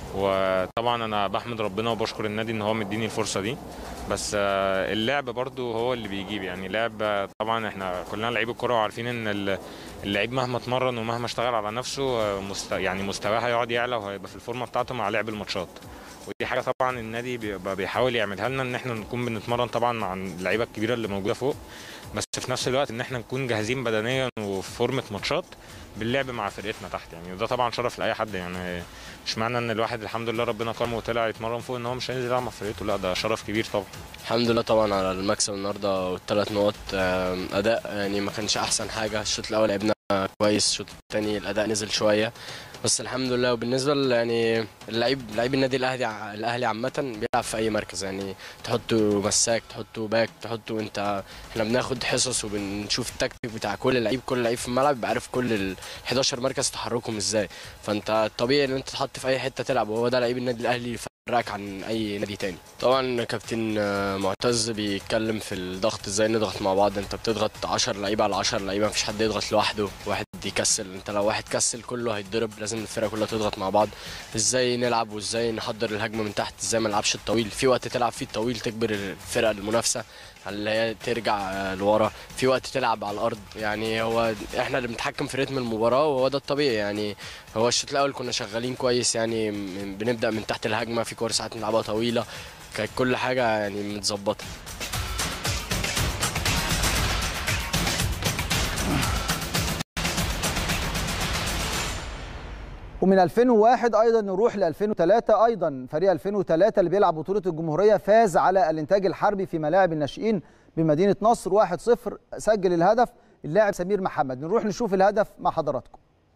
وطبعا انا بحمد ربنا وبشكر النادي ان هو مديني الفرصه دي. بس اللعب برضو هو اللي بيجيب، يعني لعب طبعا احنا كلنا لعيب الكوره وعارفين ان اللعيب مهما اتمرن ومهما اشتغل على نفسه مست... يعني مستواه هيقعد يعلى وهيبقى في الفورمه بتاعته مع لعب الماتشات، ودي حاجه طبعا النادي بيبقى بيحاول يعملها لنا، ان احنا نكون بنتمرن طبعا مع اللعيبه الكبيره اللي موجوده فوق، بس في نفس الوقت ان احنا نكون جاهزين بدنيا وفي فورمه ماتشات باللعب مع فرقتنا تحت. يعني ده طبعا شرف لاي حد، يعني مش معنى ان الواحد الحمد لله ربنا كرمه وطلع يتمرن فوق ان هو مش هينزل يلعب مع فرقته، لا ده شرف كبير طبعا. الحمد لله طبعا على المكسب النهارده والثلاث نقط. اداء يعني ما كانش احسن حاجه، الشوط الاول لعبنا كويس، الشوط الثاني الاداء نزل شويه، بس الحمد لله. وبالنسبه يعني اللعيب لعيب النادي الاهلي الاهلي عامه بيلعب في اي مركز، يعني تحطه مساك تحطه باك تحطه انت، احنا بناخد حصص وبنشوف التكتيك بتاع كل لعيب، كل لعيب في الملعب بيبقى عارف كل ال حداشر مركز تحركهم ازاي، فانت طبيعي ان انت تحط في اي حته تلعب، وهو ده لعيب النادي الاهلي يفرقك عن اي نادي تاني. طبعا كابتن معتز بيتكلم في الضغط، ازاي نضغط مع بعض، انت بتضغط عشرة لعيبه على عشرة لعيبه، مفيش حد يضغط لوحده، واحد يكسل. انت لو واحد كسل كله هيتضرب، لازم الفرقه كلها تضغط مع بعض. ازاي نلعب وازاي نحضر الهجمه من تحت، ازاي ما نلعبش الطويل، في وقت تلعب فيه الطويل تجبر الفرقه المنافسه اللي هي ترجع لورا، في وقت تلعب على الارض. يعني هو احنا اللي بنتحكم في رتم المباراه وهو ده الطبيعي. يعني هو الشوط الاول كنا شغالين كويس، يعني بنبدا من تحت الهجمه، في كور ساعات نلعبها طويله، كانت كل حاجه يعني متظبطه. ومن ألفين وواحد ايضا نروح ل ألفين وثلاثة، ايضا فريق ألفين وثلاثة اللي بيلعب بطوله الجمهوريه فاز على الانتاج الحربي في ملاعب الناشئين بمدينه نصر واحد صفر، سجل الهدف اللاعب سمير محمد. نروح نشوف الهدف مع حضراتكم.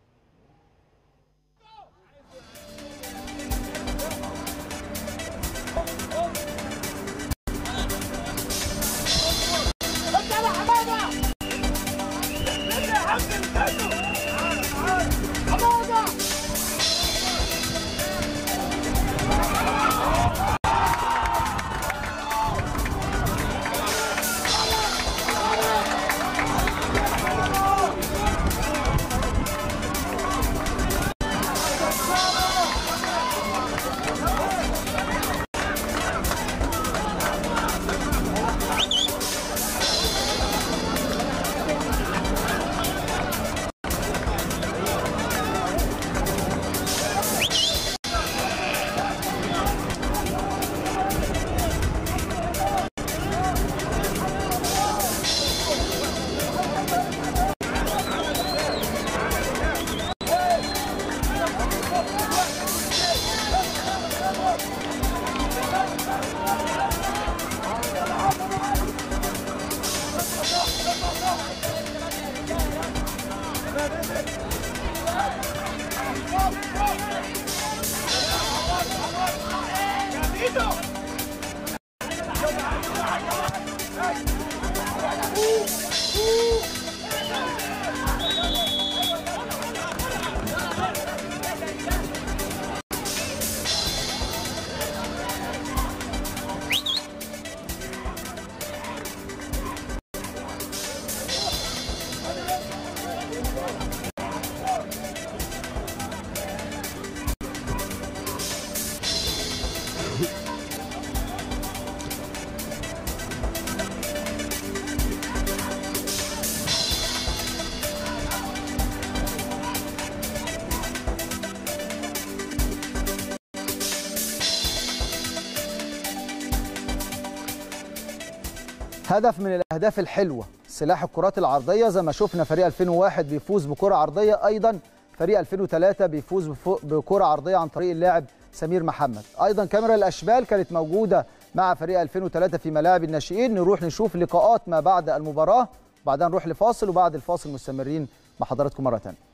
هدف من الاهداف الحلوه، سلاح الكرات العرضيه. زي ما شفنا فريق ألفين وواحد بيفوز بكره عرضيه، ايضا فريق ألفين وثلاثة بيفوز بكره عرضيه عن طريق اللاعب سمير محمد. ايضا كاميرا الاشبال كانت موجوده مع فريق ألفين وثلاثة في ملاعب الناشئين. نروح نشوف لقاءات ما بعد المباراه، بعدها نروح لفاصل، وبعد الفاصل مستمرين مع حضراتكم مره ثانيه.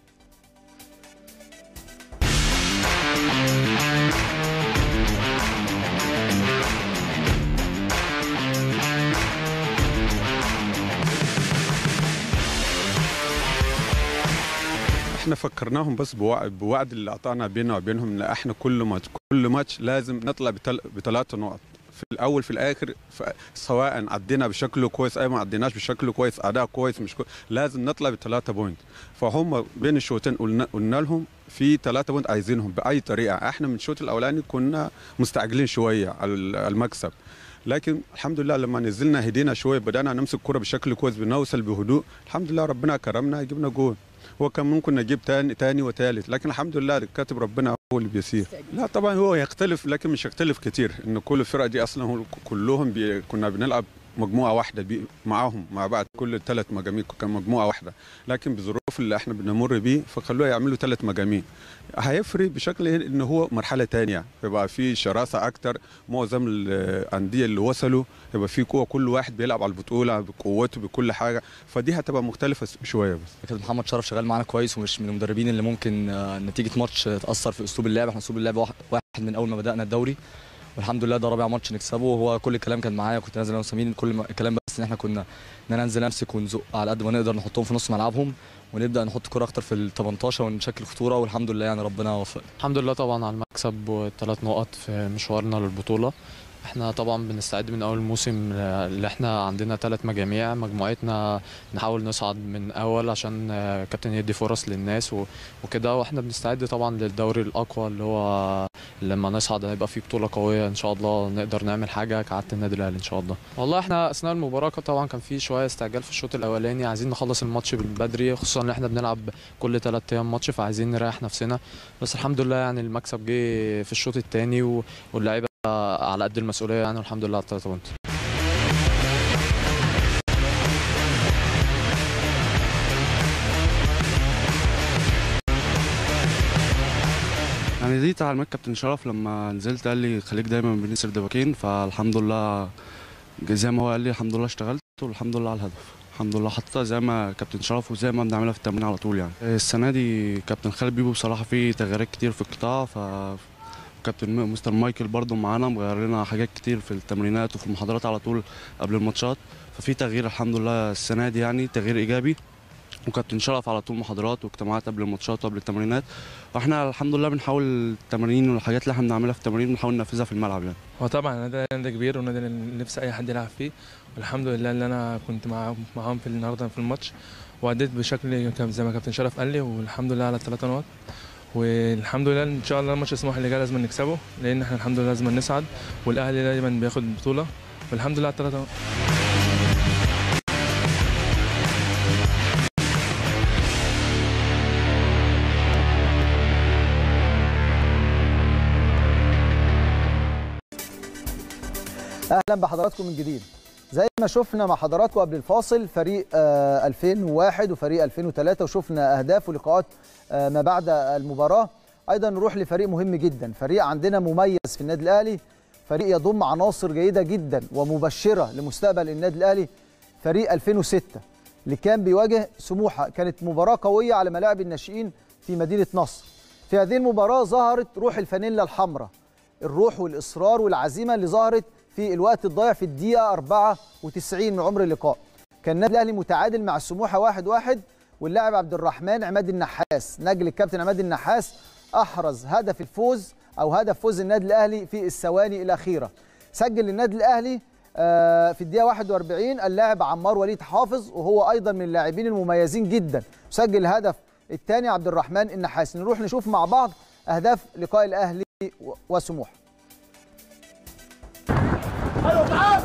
احنا فكرناهم بس بوعد, بوعد اللي اعطانا بيننا وبينهم، ان احنا كل ماتش كل ماتش لازم نطلع بتل... بثلاثه نقط في الاول في الاخر، ف... سواء عدينا بشكل كويس او ما عديناش بشكل كويس، اداء كويس مش كويس، لازم نطلع بثلاثه بوينت. فهم بين الشوطين قلنا قلنا لهم في ثلاثه بوينت عايزينهم باي طريقه. احنا من الشوط الاولاني كنا مستعجلين شويه على المكسب، لكن الحمد لله لما نزلنا هدينا شويه، بدانا نمسك كرة بشكل كويس، بنوصل بهدوء، الحمد لله ربنا كرمنا جبنا جول. هو كان ممكن نجيب تاني تاني وثالث، لكن الحمد لله كاتب ربنا هو اللي بيسير. لا طبعا هو يختلف، لكن مش يختلف كتير، ان كل الفرق دي اصلا كلهم بي كنا بنلعب مجموعه واحده بي معاهم مع بعض، كل الثلاث مجاميع كان مجموعه واحده، لكن بظروف اللي احنا بنمر بيه فخلوها يعملوا ثلاث مجاميع. هيفرق بشكل ان هو مرحله ثانيه، يبقى في شراسه اكتر، معظم الانديه اللي وصلوا يبقى في قوه، كل واحد بيلعب على البطوله بقوته بكل حاجه، فدي هتبقى مختلفه شويه. بس كابتن محمد شرف شغال معانا كويس، ومش من المدربين اللي ممكن نتيجه ماتش تاثر في اسلوب اللعب. احنا اسلوب اللعب واحد من اول ما بدانا الدوري، والحمد لله ده رابع ماتش نكسبه. وهو كل الكلام كان معايا، كنت نازل انا وسمين، كل الكلام بس ان احنا كنا ان انا انزل امسك ونزق على قد ما نقدر، نحطهم في نص ملعبهم ونبدا نحط كره اكتر في ال تمنتاشر ونشكل خطوره، والحمد لله يعني ربنا وفقنا. الحمد لله طبعا على المكسب والثلاث نقط في مشوارنا للبطوله. احنا طبعا بنستعد من اول الموسم اللي احنا عندنا ثلاث مجاميع. مجموعتنا نحاول نصعد من اول عشان كابتن يدي فرص للناس وكده، واحنا بنستعد طبعا للدوري الاقوى اللي هو لما نصعد هيبقى في بطوله قويه ان شاء الله، نقدر نعمل حاجه كعاده النادي الاهلي ان شاء الله. والله احنا اثناء المباراه طبعا كان في شويه استعجال في الشوط الاولاني، عايزين نخلص الماتش بدري، خصوصا ان احنا بنلعب كل ثلاث ايام ماتش، فعايزين نريح نفسنا. بس الحمد لله يعني المكسب جه في الشوط الثاني واللعيبه على قد المسؤوليه يعني، والحمد لله على الثلاثه بونت. يعني دي تعليمات كابتن شرف لما نزلت، قال لي خليك دايما بين السردباكين، فالحمد لله زي ما هو قال لي الحمد لله اشتغلت والحمد لله على الهدف. الحمد لله حطيتها زي ما كابتن شرف وزي ما بنعملها في التمرين على طول. يعني السنه دي كابتن خالد بيبو بصراحه في تغييرات كتير في القطاع، ف كابتن مستر مايكل برضو معانا مغير لنا حاجات كتير في التمرينات وفي المحاضرات على طول قبل الماتشات، ففي تغيير الحمد لله السنه دي يعني تغيير ايجابي. وكابتن شرف على طول محاضرات واجتماعات قبل الماتشات وقبل التمرينات، واحنا الحمد لله بنحاول التمارين والحاجات اللي احنا بنعملها في التمارين بنحاول ننفذها في الملعب يعني. وطبعا النادي ده كبير والنادي اللي نفسي اي حد يلعب فيه، والحمد لله اللي انا كنت مع معاهم في النهارده في الماتش واديت بشكل زي ما كابتن شرف قال لي، والحمد لله على الثلاثه نقط. والحمد لله ان شاء الله الماتش السموحه اللي جاي لازم نكسبه، لان احنا الحمد لله لازم نصعد، والاهلي دايما بياخد بطوله، والحمد لله على الثلاثه نقط. اهلا بحضراتكم من جديد. زي ما شفنا مع حضراتكم قبل الفاصل فريق آه ألفين وواحد وفريق ألفين وثلاثة، وشفنا اهداف ولقاءات آه ما بعد المباراه. ايضا نروح لفريق مهم جدا، فريق عندنا مميز في النادي الاهلي، فريق يضم عناصر جيده جدا ومبشره لمستقبل النادي الاهلي، فريق ألفين وستة اللي كان بيواجه سموحه. كانت مباراه قويه على ملاعب الناشئين في مدينه نصر. في هذه المباراه ظهرت روح الفانيلا الحمراء، الروح والاصرار والعزيمه اللي ظهرت في الوقت الضايع في الدقيقه أربعة وتسعين من عمر اللقاء. كان النادي الاهلي متعادل مع السموحه واحد واحد، واللاعب عبد الرحمن عماد النحاس نجل الكابتن عماد النحاس احرز هدف الفوز او هدف فوز النادي الاهلي في الثواني الاخيره. سجل النادي الاهلي في الدقيقه واحد وأربعين اللاعب عمار وليد حافظ، وهو ايضا من اللاعبين المميزين جدا، سجل الهدف الثاني عبد الرحمن النحاس. نروح نشوف مع بعض اهداف لقاء الاهلي وسموحه. ايوه تعال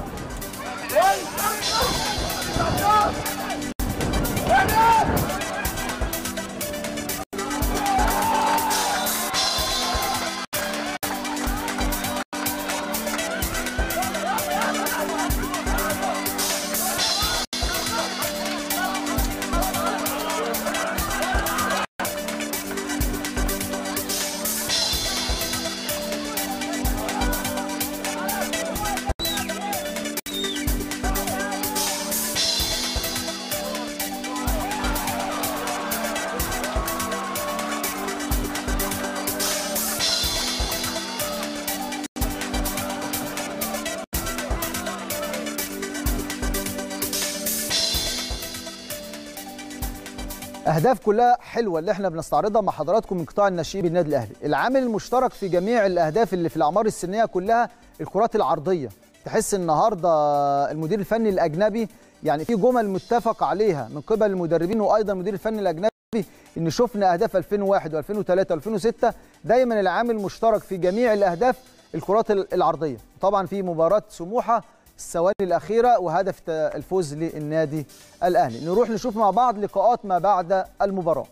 اهداف كلها حلوه اللي احنا بنستعرضها مع حضراتكم من قطاع الناشئين بالنادي الاهلي. العامل المشترك في جميع الاهداف اللي في الاعمار السنيه كلها الكرات العرضيه. تحس النهارده المدير الفني الاجنبي يعني في جمل متفق عليها من قبل المدربين وايضا المدير الفني الاجنبي، ان شفنا اهداف ألفين وواحد وألفين وثلاثة وألفين وستة دايما العامل المشترك في جميع الاهداف الكرات العرضيه. طبعا في مباراه سموحه الثواني الأخيرة وهدف الفوز للنادي الأهلي. نروح نشوف مع بعض لقاءات ما بعد المباراة.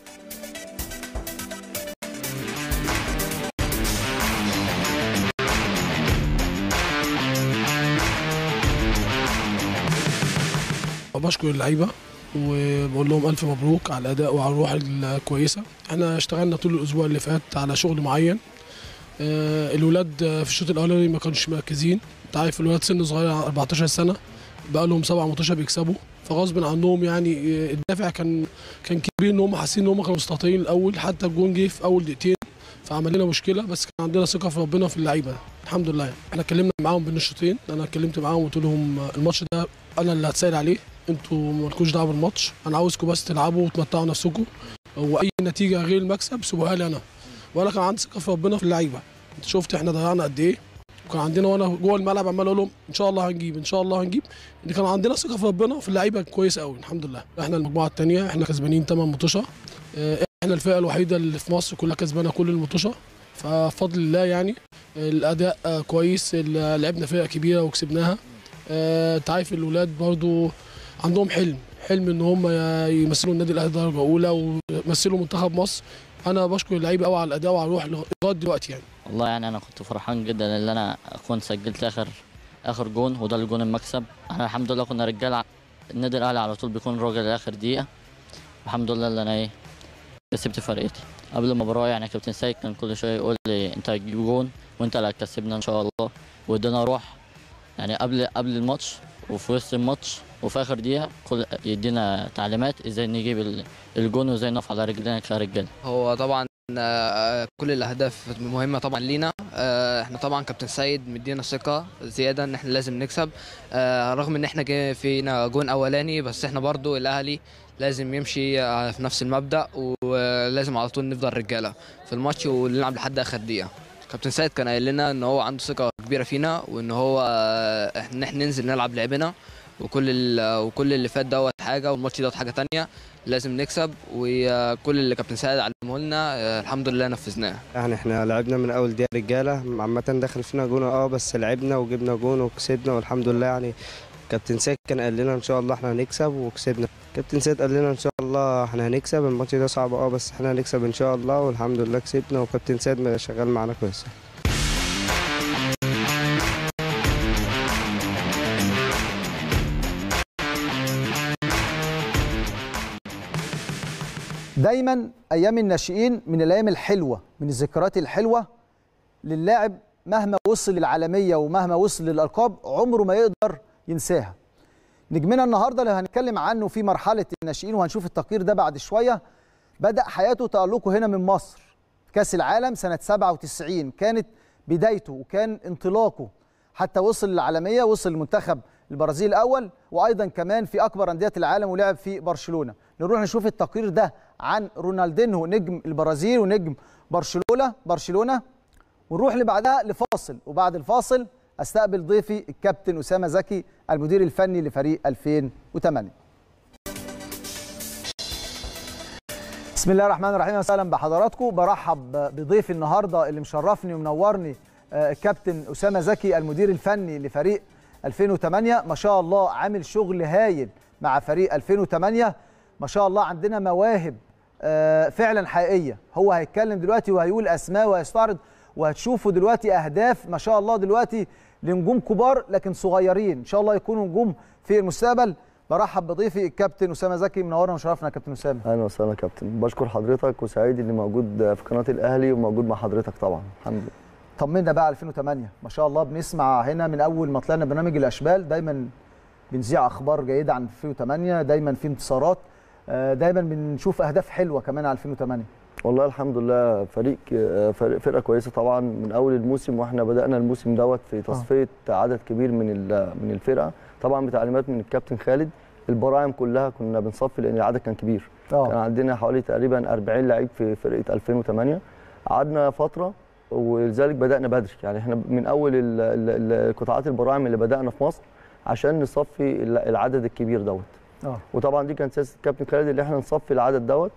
بشكر اللعيبة وبقول لهم ألف مبروك على الأداء وعلى الروح الكويسة. احنا اشتغلنا طول الأسبوع اللي فات على شغل معين. الولاد في الشوط الأولاني ما كانوش مركزين، انت عارف الولاد سن صغير أربعتاشر سنه بقى لهم سبع ماتشات بيكسبوا، فغصب عنهم يعني الدافع كان كان كبير ان هم حاسين ان هم كانوا مستهترين الاول، حتى الجون جه في اول دقيقتين فعمل لنا مشكله، بس كان عندنا ثقه في ربنا في اللعيبه الحمد لله. يعني احنا اتكلمنا معاهم بين الشوطين، انا اتكلمت معاهم وقلت لهم الماتش ده انا اللي هتساعد عليه، انتوا مالكوش دعوه بالماتش، انا عاوزكم بس تلعبوا وتمتعوا نفسكم، واي نتيجه غير المكسب سيبوها لي انا، وانا كان عندي ثقه في ربنا في اللعيبه. انت شفت احنا ضيعنا قد ايه، وكان عندنا وانا جوه الملعب عمال اقول لهم ان شاء الله هنجيب ان شاء الله هنجيب، ان كان عندنا ثقه في ربنا وفي اللعيبه كويسه قوي الحمد لله. احنا المجموعه الثانيه احنا كسبانين ثمان ماتشات، احنا الفئه الوحيده اللي في مصر كلها كسبانه كل الماتشات، فبفضل الله يعني الاداء كويس، لعبنا فرقه كبيره وكسبناها. انت عارف الاولاد برضو عندهم حلم حلم ان هم يمثلوا النادي الاهلي درجه اولى ويمثلوا منتخب مصر. انا بشكر اللعيبه قوي على الاداء وعلى الروح لغايه دلوقتي يعني. والله يعني انا كنت فرحان جدا ان انا اكون سجلت اخر اخر جون، وده الجون المكسب. احنا الحمد لله كنا رجاله، النادي الاهلي على طول بيكون راجل لاخر دقيقه. الحمد لله اللي انا ايه كسبت فرقتي. قبل المباراه يعني كابتن سيد كان كل شويه يقول لي انت هتجيب جون وانت اللي هتكسبنا ان شاء الله، وادانا روح يعني قبل قبل الماتش وفي وسط الماتش وفي اخر دقيقه كل يدينا تعليمات ازاي نجيب الجون وازاي نقف على رجلنا كرجاله. هو طبعا كل الاهداف مهمه طبعا لينا، احنا طبعا كابتن سيد مدينا ثقه زياده ان احنا لازم نكسب، رغم ان احنا جه فينا جون اولاني، بس احنا برضو الاهلي لازم يمشي في نفس المبدا ولازم على طول نفضل رجاله في الماتش ونلعب لحد اخر دقيقه. كابتن سيد كان قايل لنا ان هو عنده ثقه كبيره فينا، وان هو ان احنا ننزل نلعب لعبنا، وكل وكل اللي فات دوت حاجه والماتش دوت حاجه ثانيه، لازم نكسب، وكل اللي كابتن سيد علمه لنا الحمد لله نفذناه. يعني احنا لعبنا من اول دقيقه رجاله، عامه دخل فينا جون اه بس لعبنا وجبنا جون وكسبنا والحمد لله. يعني كابتن سيد كان قال لنا ان شاء الله احنا هنكسب وكسبنا. كابتن سيد قال لنا ان شاء الله احنا هنكسب، الماتش ده صعب اه بس احنا هنكسب ان شاء الله والحمد لله كسبنا، وكابتن سيد شغال معانا كويس. دايما ايام الناشئين من الايام الحلوه، من الذكريات الحلوه للاعب مهما وصل للعالميه ومهما وصل للالقاب عمره ما يقدر ينساها. نجمنا النهارده اللي هنتكلم عنه في مرحله الناشئين وهنشوف التقرير ده بعد شويه، بدا حياته تالقه هنا من مصر في كاس العالم سنه سبعة وتسعين، كانت بدايته وكان انطلاقه حتى وصل للعالميه، وصل لمنتخب البرازيل الاول، وايضا كمان في اكبر انديه العالم ولعب في برشلونه. نروح نشوف التقرير ده عن رونالدينهو نجم البرازيل ونجم برشلونه برشلونه ونروح اللي بعدها لفاصل، وبعد الفاصل استقبل ضيفي الكابتن اسامه زكي المدير الفني لفريق ألفين وثمانية. بسم الله الرحمن الرحيم، وسهلا بحضراتكم. برحب بضيفي النهارده اللي مشرفني ومنورني الكابتن اسامه زكي المدير الفني لفريق ألفين وثمانية. ما شاء الله عامل شغل هايل مع فريق ألفين وثمانية، ما شاء الله عندنا مواهب فعلا حقيقيه. هو هيتكلم دلوقتي وهيقول اسماء وهيستعرض، وهتشوفوا دلوقتي اهداف ما شاء الله دلوقتي لنجوم كبار لكن صغيرين، ان شاء الله يكونوا نجوم في المستقبل. برحب بضيفي الكابتن اسامه زكي، منورنا وشرفنا يا كابتن اسامه. اهلا وسهلا يا كابتن، بشكر حضرتك وسعيد اني موجود في قناه الاهلي وموجود مع حضرتك طبعا. الحمد لله. طمنا بقى ألفين وثمانية، ما شاء الله بنسمع هنا من اول ما طلعنا برنامج الاشبال دايما بنذيع اخبار جيده عن ألفين وثمانية، دايما في انتصارات، دايما بنشوف اهداف حلوه كمان على ألفين وثمانية. والله الحمد لله فريق فرقه كويسه طبعا من اول الموسم، واحنا بدانا الموسم دوت في تصفيه آه. عدد كبير من من الفرقه طبعا بتعليمات من الكابتن خالد. البراعم كلها كنا بنصفي لان العدد كان كبير. أوه. كان عندنا حوالي تقريبا أربعين لعيب في فرقه ألفين وثمانية. قعدنا فتره ولذلك بدانا بدري، يعني احنا من اول القطاعات البراعم اللي بدانا في مصر عشان نصفي العدد الكبير دوت. أوه. وطبعا دي كانت سياسه الكابتن خالد اللي احنا نصفي العدد دوت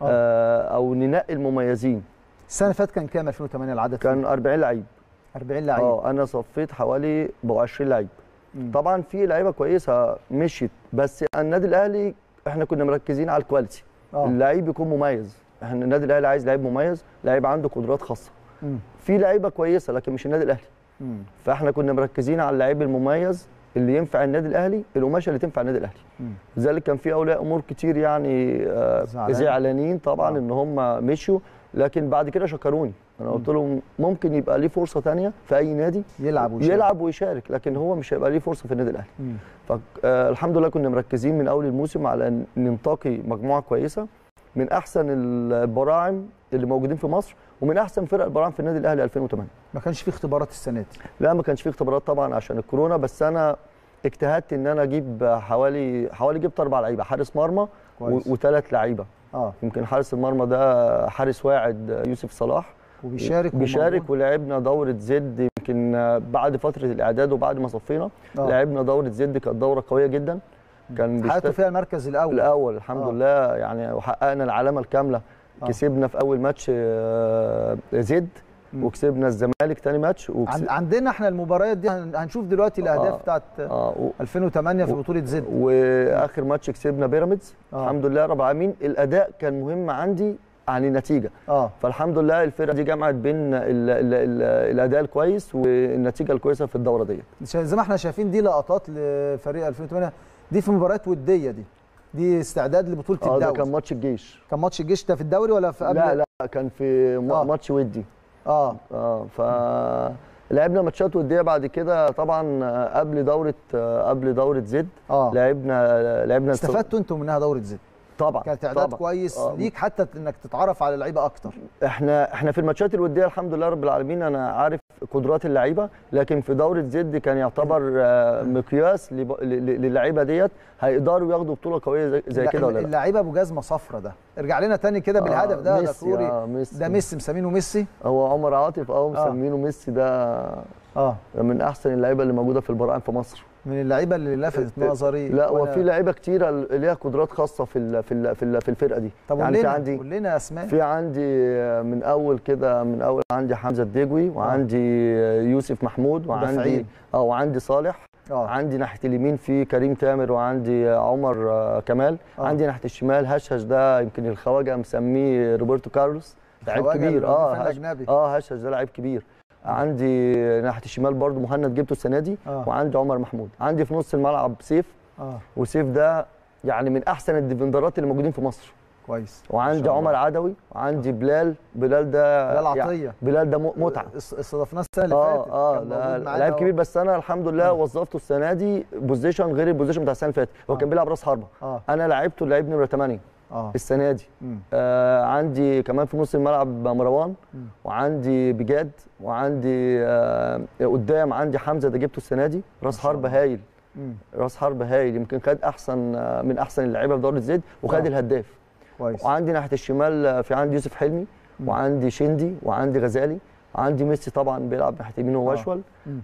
آه او ننقي المميزين. السنه اللي فاتت كان كام ألفين وثمانية العدد؟ كان أربعين لعيب. أربعين لعيب. اه انا صفيت حوالي بقوا عشرين لعيب. مم. طبعا في لعيبه كويسه مشيت، بس النادي الاهلي احنا كنا مركزين على الكواليتي. آه. اللعيب يكون مميز، احنا النادي الاهلي عايز لعيب مميز، لعيب عنده قدرات خاصه. مم. في لعيبه كويسه لكن مش النادي الاهلي. مم. فاحنا كنا مركزين على اللعيب المميز اللي ينفع النادي الاهلي، القماشه اللي تنفع النادي الاهلي. لذلك كان في اولياء امور كتير يعني آه زعلانين طبعا آه. ان هم مشوا، لكن بعد كده شكروني. انا قلت لهم ممكن يبقى ليه فرصه ثانيه في اي نادي يلعب ويشارك. يلعب ويشارك، لكن هو مش هيبقى ليه فرصه في النادي الاهلي. فالحمد لله كنا مركزين من اول الموسم على ان ننتقي مجموعه كويسه من احسن البراعم اللي موجودين في مصر ومن احسن فرق البراعم في النادي الاهلي ألفين وثمانية. ما كانش في اختبارات السنه دي؟ لا ما كانش في اختبارات طبعا عشان الكورونا، بس انا اجتهدت ان انا اجيب حوالي حوالي جبت اربع لعيبه، حارس مرمى وثلاث لعيبه. اه يمكن حارس المرمى ده حارس واعد يوسف صلاح وبيشارك بيشارك ولعبنا دوره زد يمكن بعد فتره الاعداد وبعد ما صفينا آه. لعبنا دوره زد، كانت دوره قويه جدا. كان حققتوا فيها المركز الاول الاول الحمد آه. لله يعني، وحققنا العلامه الكامله. آه. كسبنا في اول ماتش آه، زد، وكسبنا الزمالك ثاني ماتش وكسب... عندنا احنا المباريات دي هنشوف دلوقتي الاهداف آه. بتاعت آه. و... ألفين وثمانية في بطوله زد، واخر ماتش كسبنا بيراميدز. آه. الحمد لله رب العالمين. الاداء كان مهم عندي عن النتيجه. اه فالحمد لله الفرقه دي جمعت بين ال ال ال الاداء الكويس والنتيجه الكويسه في الدوره ديت. زي ما احنا شايفين دي لقطات لفريق ألفين وثمانية، دي في مباريات وديه، دي دي استعداد لبطوله آه الدوري. ده كان ماتش الجيش. كان ماتش الجيش ده في الدوري ولا في قبل؟ لا لا كان في آه. ماتش ودي. اه اه ف لعبنا ماتشات وديه بعد كده طبعا قبل دوره قبل دوره زد. اه لعبنا لعبنا استفدتوا انتوا منها دوره زد طبعا، كانت اعداد طبعا. كويس آه. ليك حتى انك تتعرف على اللعيبه اكتر. احنا احنا في الماتشات الوديه الحمد لله رب العالمين انا عارف قدرات اللعيبه، لكن في دوره زد كان يعتبر مقياس للعيبه ديت هيقدروا ياخدوا بطوله قويه زي, زي كده ولا لا. اللعيبه ابو جزمه صفرة ده، ارجع لنا تاني كده بالهدف آه ده. ميسي. ده كوري آه ميسي. ده ميسي مسمينه ميسي. هو عمر عاطف اه مسمينه آه. ميسي ده اه من احسن اللعيبه اللي موجوده في البراعم في مصر، من اللعيبه اللي لفتت نظري. لا وأنا... وفي لعيبه كتيره ليها قدرات خاصه في ال في ال في, ال في الفرقه دي. طب يعني في عندي قول لنا اسماء. في عندي من اول كده من اول عندي حمزه الدجوي، وعندي آه. يوسف محمود، وعندي اه وعندي صالح. آه. عندي ناحيه اليمين في كريم تامر، وعندي عمر آه كمال. آه. عندي ناحيه الشمال هشهش ده يمكن الخواجه مسميه روبرتو كارلوس، لعيب كبير. اه هش... اه هشهش ده لعيب كبير. عندي ناحيه الشمال برضو مهند جبته السنه دي. آه. وعندي عمر محمود. عندي في نص الملعب سيف. اه وسيف ده يعني من احسن الديفندرات اللي موجودين في مصر. كويس. وعندي عمر عدوي، وعندي بلال. بلال ده بلال عطيه يعني بلال ده متعه. استضفناه السنه اللي آه فاتت. اه اه لعيب كبير، بس انا الحمد لله آه. وظفته السنه دي بوزيشن غير البوزيشن بتاع السنه اللي فاتت. هو آه. كان بيلعب راس حربه. آه. انا لعبته لعيب نمره ثمانية آه. السنه دي. آه عندي كمان في نص الملعب مروان. مم. وعندي بجاد، وعندي آه قدام عندي حمزه ده جبته السنه دي راس حربه هايل. مم. راس حربه هايل، يمكن خد احسن آه من احسن اللعيبه في دوره زد، وخد آه. الهداف. كويس. وعندي ناحيه الشمال في عندي يوسف حلمي. مم. وعندي شندي، وعندي غزالي، وعندي ميسي طبعا بيلعب ناحيه يمين هو اشول.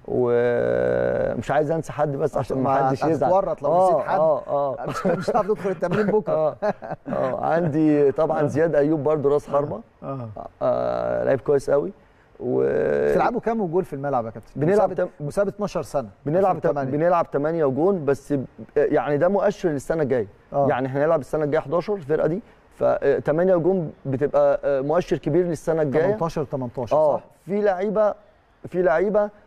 ومش عايز انسى حد بس عشان ما حدش يزعل. هتتورط لو نسيت حد. اه اه مش مش هتعرف تدخل التمرين بكره. اه اه عندي طبعا زياد ايوب برده راس حربه. اه, آه لعيب كويس قوي. و بتلعبوا كام وجول في الملعب يا كابتن؟ بنلعب مسابقه تم... مسابقه اتناشر سنه. بنلعب تم... بنلعب ثمانية وجون بس، يعني ده مؤشر للسنه الجايه. آه. يعني احنا هنلعب السنه الجايه حداشر الفرقه دي، ف ثمانية وجون بتبقى مؤشر كبير للسنه الجايه. تمنتاشر تمنتاشر اه صح. في لعيبه في لعيبه آه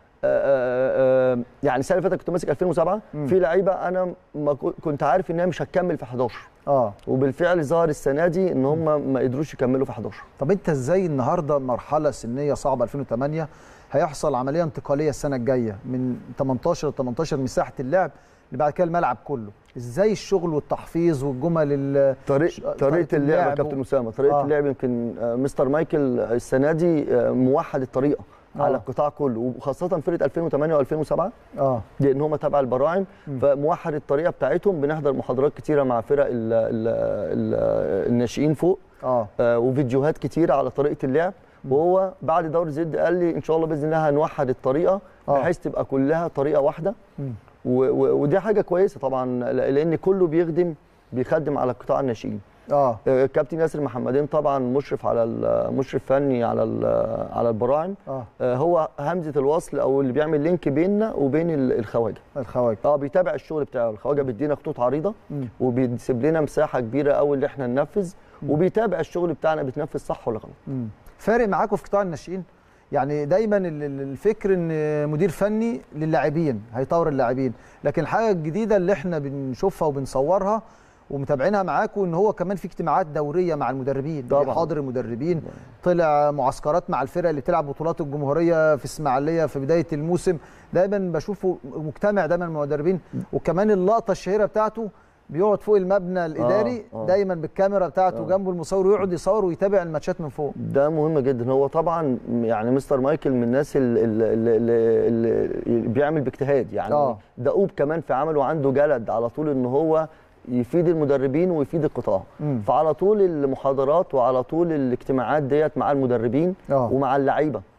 آه يعني السنه اللي فاتت كنت ماسك ألفين وسبعة. مم. في لعيبه انا ما كنت عارف ان هي مش هتكمل في حداشر. اه وبالفعل ظهر السنه دي ان هم ما قدروش يكملوا في حداشر. طب انت ازاي النهارده مرحله سنيه صعبه ألفين وثمانية هيحصل عمليه انتقاليه السنه الجايه من تمنتاشر ل تمنتاشر مساحه اللعب اللي بعد كده الملعب كله، ازاي الشغل والتحفيظ والجمل طريقه طريقه اللعب يا كابتن اسامه؟ طريقه آه. اللعب يمكن مستر مايكل السنه دي موحد الطريقه آه. على القطاع كله، وخاصه فرقه ألفين وثمانية وألفين وسبعة اه لان هم تبع البراعم. م. فموحد الطريقه بتاعتهم. بنحضر محاضرات كتيره مع فرق ال ال ال الناشئين فوق. اه, آه وفيديوهات كتيره على طريقه اللعب. م. وهو بعد دوري زد قال لي ان شاء الله باذن الله هنوحد الطريقه آه. بحيث تبقى كلها طريقه واحده. م. ودي حاجه كويسه طبعا، لان كله بيخدم بيخدم على قطاع الناشئين. اه كابتن ياسر محمدين طبعا مشرف على مشرف فني على على البراعم. اه هو همزه الوصل او اللي بيعمل لينك بيننا وبين الخواجه. الخواجه اه بيتابع الشغل بتاعه. الخواجه بيدينا خطوط عريضه وبيسيب لنا مساحه كبيره قوي اللي احنا ننفذ، وبيتابع الشغل بتاعنا بيتنفذ صح ولا غلط. فارق معاكم في قطاع الناشئين؟ يعني دايما الفكر ان مدير فني للاعبين هيطور اللاعبين، لكن الحاجه الجديده اللي احنا بنشوفها وبنصورها ومتابعينها معاكم ان هو كمان في اجتماعات دوريه مع المدربين، بيحاضر المدربين، طلع معسكرات مع الفرق اللي بتلعب بطولات الجمهوريه في اسماعيليه في بدايه الموسم، دايما بشوفه مجتمع دايما مع المدربين. وكمان اللقطه الشهيره بتاعته بيقعد فوق المبنى الاداري آه آه. دايما بالكاميرا بتاعته آه. جنبه المصور، ويقعد يصور ويتابع الماتشات من فوق. ده مهم جدا. هو طبعا يعني مستر مايكل من الناس اللي, اللي, اللي بيعمل باجتهاد، يعني آه. دؤوب كمان في عمله، وعنده جلد على طول ان هو يفيد المدربين ويفيد القطاع. م. فعلى طول المحاضرات وعلى طول الاجتماعات ديت مع المدربين آه. ومع اللعيبه.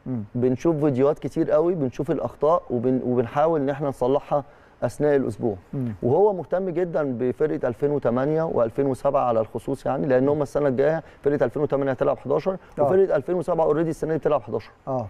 مم. بنشوف فيديوهات كتير قوي، بنشوف الاخطاء وبن وبنحاول ان احنا نصلحها اثناء الاسبوع. مم. وهو مهتم جدا بفرقه ألفين وثمانية وألفين وسبعة على الخصوص، يعني لان هم السنه الجايه فرقه ألفين وثمانية هتلعب حداشر آه. وفرقه ألفين وسبعة اوريدي السنه دي بتلعب حداشر. اه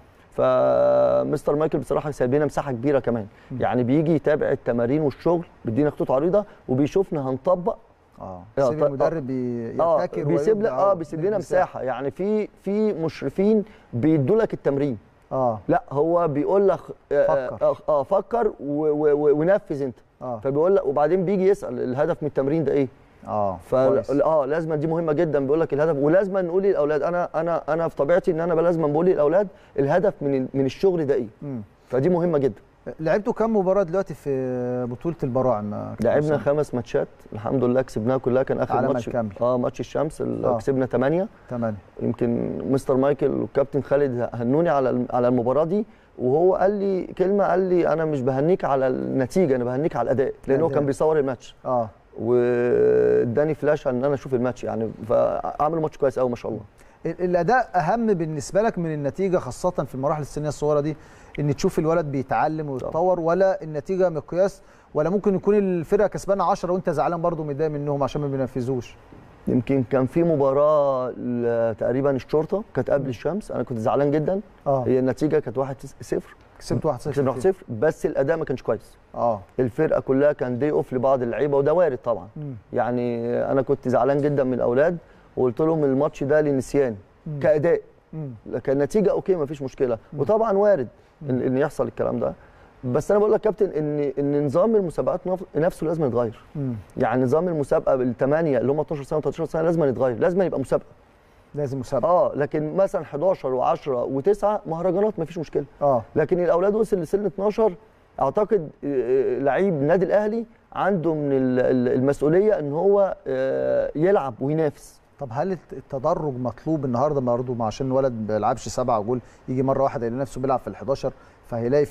فمستر مايكل بصراحه سايب لنا مساحه كبيره كمان. مم. يعني بيجي يتابع التمارين والشغل، بيدينا خطوط عريضه وبيشوفنا هنطبق. اه بيسيب المدرب يبتكر اه بيسيب لنا اه بيسيب لنا مساحه. يعني في في مشرفين بيدوا لك التمرين. اه لا هو بيقول لك فكر اه, آه فكر ونفذ انت. اه فبيقول لك، وبعدين بيجي يسال الهدف من التمرين ده ايه. اه ف اه لازم، دي مهمه جدا. بيقول لك الهدف، ولازم نقول للاولاد، انا انا انا في طبيعتي ان انا لازم بقول للاولاد الهدف من من الشغل ده ايه. مم. فدي مهمه جدا. لعبتوا كام مباراه دلوقتي في بطوله البراعم؟ لعبنا خمس ماتشات الحمد لله، كسبناها كلها. كان اخر على ماتش كامل. اه ماتش الشمس آه. كسبنا ثمانية ثمانية. يمكن مستر مايكل والكابتن خالد هنوني على على المباراه دي، وهو قال لي كلمه، قال لي انا مش بهنيك على النتيجه، انا بهنيك على الاداء، لان هو كان بيصور الماتش. اه واداني فلاش ان انا اشوف الماتش، يعني فعملوا ماتش كويس قوي ما شاء الله. الاداء اهم بالنسبه لك من النتيجه، خاصه في المراحل السنيه الصغيره دي، ان تشوف الولد بيتعلم ويتطور، ولا النتيجه مقياس، ولا ممكن يكون الفرقه كسبانه عشرة وانت زعلان برضو متضايق منهم عشان ما بينفذوش؟ يمكن كان في مباراه تقريبا الشرطه كانت قبل الشمس، انا كنت زعلان جدا. اه هي النتيجه كانت واحد صفر، كسبت واحد صفر، كسبت واحد صفر، بس الاداء ما كانش كويس. اه الفرقه كلها كان دي اوف لبعض اللعيبه، وده وارد طبعا. مم. يعني انا كنت زعلان جدا من الاولاد، وقلت لهم الماتش ده لنسيان كاداء، لكن النتيجه اوكي ما فيش مشكله. مم. وطبعا وارد ان, إن يحصل الكلام ده، بس انا بقول لك كابتن ان ان نظام المسابقات نفسه لازم يتغير. مم. يعني نظام المسابقه بالثمانيه اللي هم اتناشر سنه و13 سنه لازم يتغير، لازم يبقى مسابقه، لازم مسابقه. اه لكن مثلا حداشر وعشرة وتسعة مهرجانات ما فيش مشكله. اه لكن الاولاد وصل لسن اتناشر، اعتقد لعيب النادي الاهلي عنده من المسؤوليه ان هو يلعب وينافس. طب هل التدرج مطلوب النهارده برضه، عشان الولد ما بيلعبش سبعه جول يجي مره واحده يلاقي نفسه بيلعب في الحداشر، فهيلاقي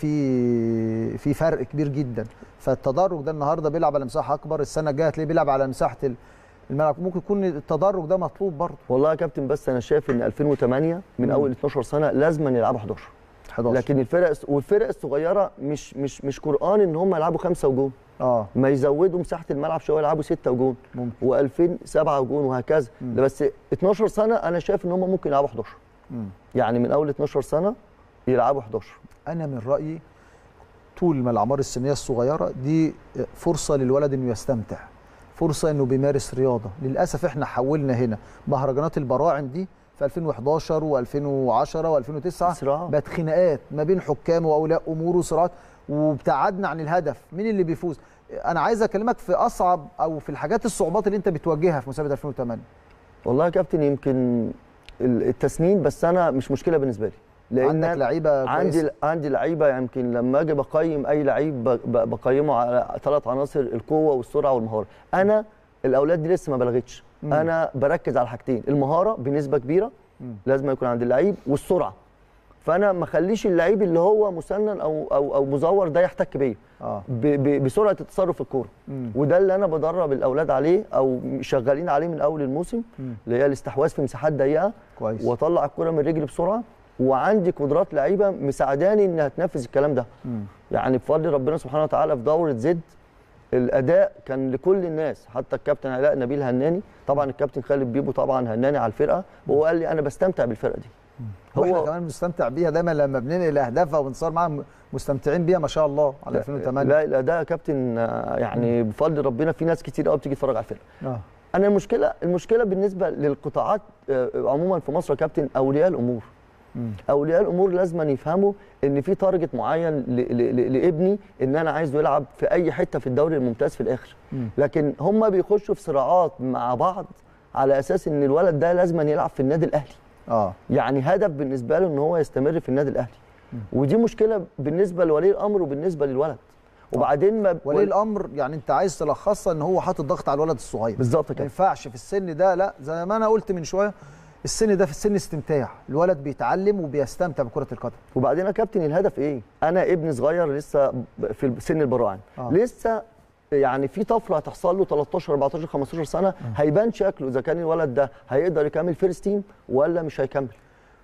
في في فرق كبير جدا. فالتدرج ده النهارده بيلعب على مساحه اكبر، السنه الجايه هتلاقيه بيلعب على مساحه الملعب، ممكن يكون التدرج ده مطلوب برضه. والله يا كابتن بس انا شايف ان ألفين وثمانية من مم. اول اتناشر سنه لازم يلعبوا حداشر حداشر، لكن الفرق والفرق الصغيره مش مش مش قران ان هم يلعبوا خمسه وجون. اه ما يزودوا مساحه الملعب شويه، يلعبوا ستة وجون و2000 سبعة وجون وهكذا. ده بس اتناشر سنه انا شايف ان هم ممكن يلعبوا حداشر. مم. يعني من اول اتناشر سنه يلعبوا حداشر. انا من رايي طول ما الاعمار السنيه الصغيره دي فرصه للولد انه يستمتع، فرصه انه بيمارس رياضه. للاسف احنا حولنا هنا مهرجانات البراعم دي في ألفين وحداشر وألفين وعشرة وألفين وتسعة بقت خناقات ما بين حكام واولياء امور وصراعات، وابتعدنا عن الهدف، مين اللي بيفوز. انا عايز اكلمك في اصعب او في الحاجات الصعوبات اللي انت بتواجهها في مسابقه ألفين وثمانية. والله يا كابتن يمكن التسنين، بس انا مش مشكله بالنسبه لي، لان عندك لعيبه عندي عندي لعيبه. يمكن لما اجي بقيم اي لعيب بقيمه على ثلاث عناصر، القوه والسرعه والمهاره. انا الاولاد دي لسه ما بلغتش، انا بركز على حاجتين، المهاره بنسبه كبيره مم. لازم يكون عند اللعيب، والسرعه. فانا ما اخليش اللعيب اللي هو مسنن او او او مزور ده يحتك بيا آه. بسرعه التصرف في الكوره، وده اللي انا بدرب الاولاد عليه او شغالين عليه من اول الموسم، مم. اللي هي الاستحواذ في مساحات ضيقه كويس، واطلع الكوره من رجلي بسرعه، وعندي قدرات لعيبه مساعداني انها تنفذ الكلام ده. مم. يعني بفضل ربنا سبحانه وتعالى في دوره زد الاداء كان لكل الناس، حتى الكابتن علاء نبيل هناني، طبعا الكابتن خالد بيبو طبعا هناني على الفرقه، وهو قال لي انا بستمتع بالفرقه دي. هو احنا كمان بنستمتع بيها دايما لما بننقل اهدافها ونصور معاها مستمتعين بيها ما شاء الله على ألفين وثمانية. لا الاداء يا كابتن يعني مم. بفضل ربنا في ناس كتير قوي بتيجي تتفرج على الفرقه. آه. انا المشكله المشكله بالنسبه للقطاعات عموما في مصر يا كابتن، اولياء الامور. مم. اولياء الامور لازم يفهموا ان في تارجت معين لابني، ان انا عايزه يلعب في اي حته في الدوري الممتاز في الاخر. مم. لكن هم بيخشوا في صراعات مع بعض على اساس ان الولد ده لازم يلعب في النادي الاهلي. اه يعني هدف بالنسبه له ان هو يستمر في النادي الاهلي. مم. ودي مشكله بالنسبه لولي الامر وبالنسبه للولد. وبعدين ما ولي الامر يعني انت عايز تلخصها ان هو حاطط ضغط على الولد الصغير بالظبط كده، ما ينفعش في السن ده. لا زي ما انا قلت من شويه، السن ده في السن استمتاع، الولد بيتعلم وبيستمتع بكره القدم. وبعدين يا كابتن الهدف ايه؟ انا ابني صغير لسه في سن البراعم، آه. لسه يعني في طفره هتحصل له تلتاشر اربعتاشر خمستاشر سنه، آه. هيبان شكله اذا كان الولد ده هيقدر يكمل فيرست تيم ولا مش هيكمل.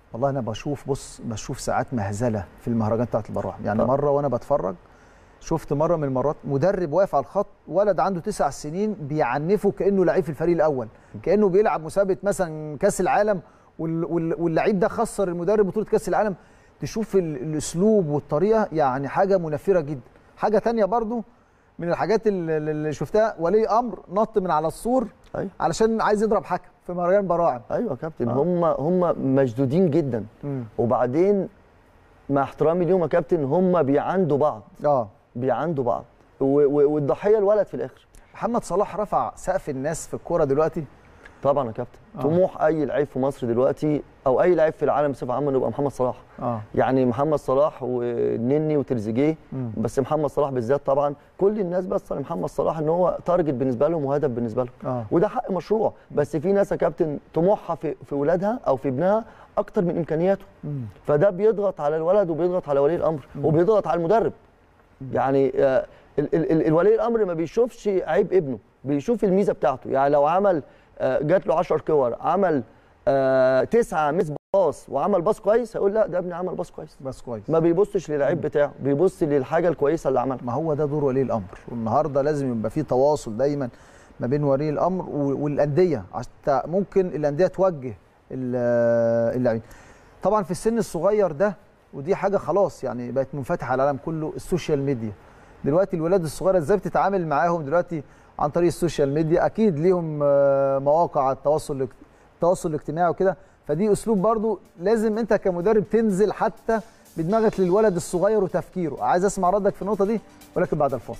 والله انا بشوف بص بشوف ساعات مهزله في المهرجان بتاعت البراعم يعني. طبعا. مره وانا بتفرج شفت مره من المرات مدرب واقف على الخط، ولد عنده تسع سنين بيعنفه كانه لعيب في الفريق الاول، كانه بيلعب مسابقه مثلا كاس العالم، واللعيب ده خسر المدرب بطوله كاس العالم. تشوف الاسلوب والطريقه يعني حاجه منفره جدا. حاجه ثانيه برضو من الحاجات اللي شفتها، ولي امر نط من على السور أيوة. علشان عايز يضرب حكم في مهرجان براعم. ايوه يا كابتن. آه. هم هم مشدودين جدا. م. وبعدين مع احترامي ليهم يا كابتن هم بيعاندوا بعض. اه بيعاندوا بعض والضحيه الولد في الاخر. محمد صلاح رفع سقف الناس في الكوره دلوقتي. طبعا يا كابتن. آه. طموح اي لعيب في مصر دلوقتي او اي لعيب في العالم بصفه عامه انه يبقى محمد صلاح. اه يعني محمد صلاح ونني وتريزيجيه، بس محمد صلاح بالذات طبعا كل الناس بس محمد صلاح ان هو تارجت بالنسبه لهم وهدف بالنسبه لهم. آه. وده حق مشروع، بس في ناس يا كابتن طموحها في في اولادها او في ابنها اكتر من امكانياته. مم. فده بيضغط على الولد وبيضغط على ولي الامر. مم. وبيضغط على المدرب. مم. يعني آه ال ال ال الولي الامر ما بيشوفش عيب ابنه، بيشوف الميزه بتاعته. يعني لو عمل آه جات له عشر كور، عمل آه تسعه مس باص وعمل باص كويس، هيقول لا ده ابني عمل باص كويس. باص كويس. ما بيبصش للعيب بتاعه، بيبص للحاجه الكويسه اللي عملها. ما هو ده دور ولي الامر، والنهارده لازم يبقى في تواصل دايما ما بين ولي الامر والانديه، حتى ممكن الانديه توجه اللاعبين. طبعا في السن الصغير ده، ودي حاجه خلاص يعني بقت منفتحه على العالم كله، السوشيال ميديا. دلوقتي الولاد الصغيره ازاي بتتعامل معاهم دلوقتي عن طريق السوشيال ميديا؟ اكيد ليهم مواقع التواصل التواصل الاجتماعي وكده، فدي اسلوب برضو لازم انت كمدرب تنزل حتى بدماغك للولد الصغير وتفكيره. عايز اسمع ردك في النقطه دي ولكن بعد الفاصل.